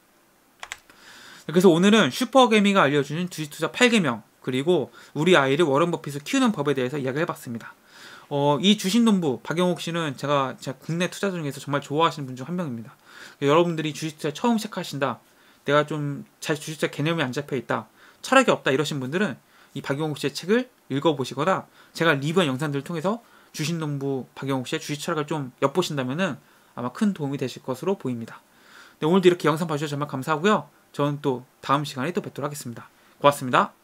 그래서 오늘은 슈퍼개미가 알려주는 주식투자 팔 계명 그리고 우리 아이를 워런 버핏을 키우는 법에 대해서 이야기를 해봤습니다. 어, 이 주식농부 박영옥 씨는 제가, 제가 국내 투자 중에서 정말 좋아하시는 분 중 한 명입니다. 여러분들이 주식투자 처음 시작하신다, 내가 좀 잘 주식투자 개념이 안 잡혀있다, 철학이 없다 이러신 분들은 이 박영옥 씨의 책을 읽어보시거나 제가 리뷰한 영상들을 통해서 주식농부 박영옥 씨의 주식 철학을 좀 엿보신다면은 아마 큰 도움이 되실 것으로 보입니다. 네, 오늘도 이렇게 영상 봐주셔서 정말 감사하고요. 저는 또 다음 시간에 또 뵙도록 하겠습니다. 고맙습니다.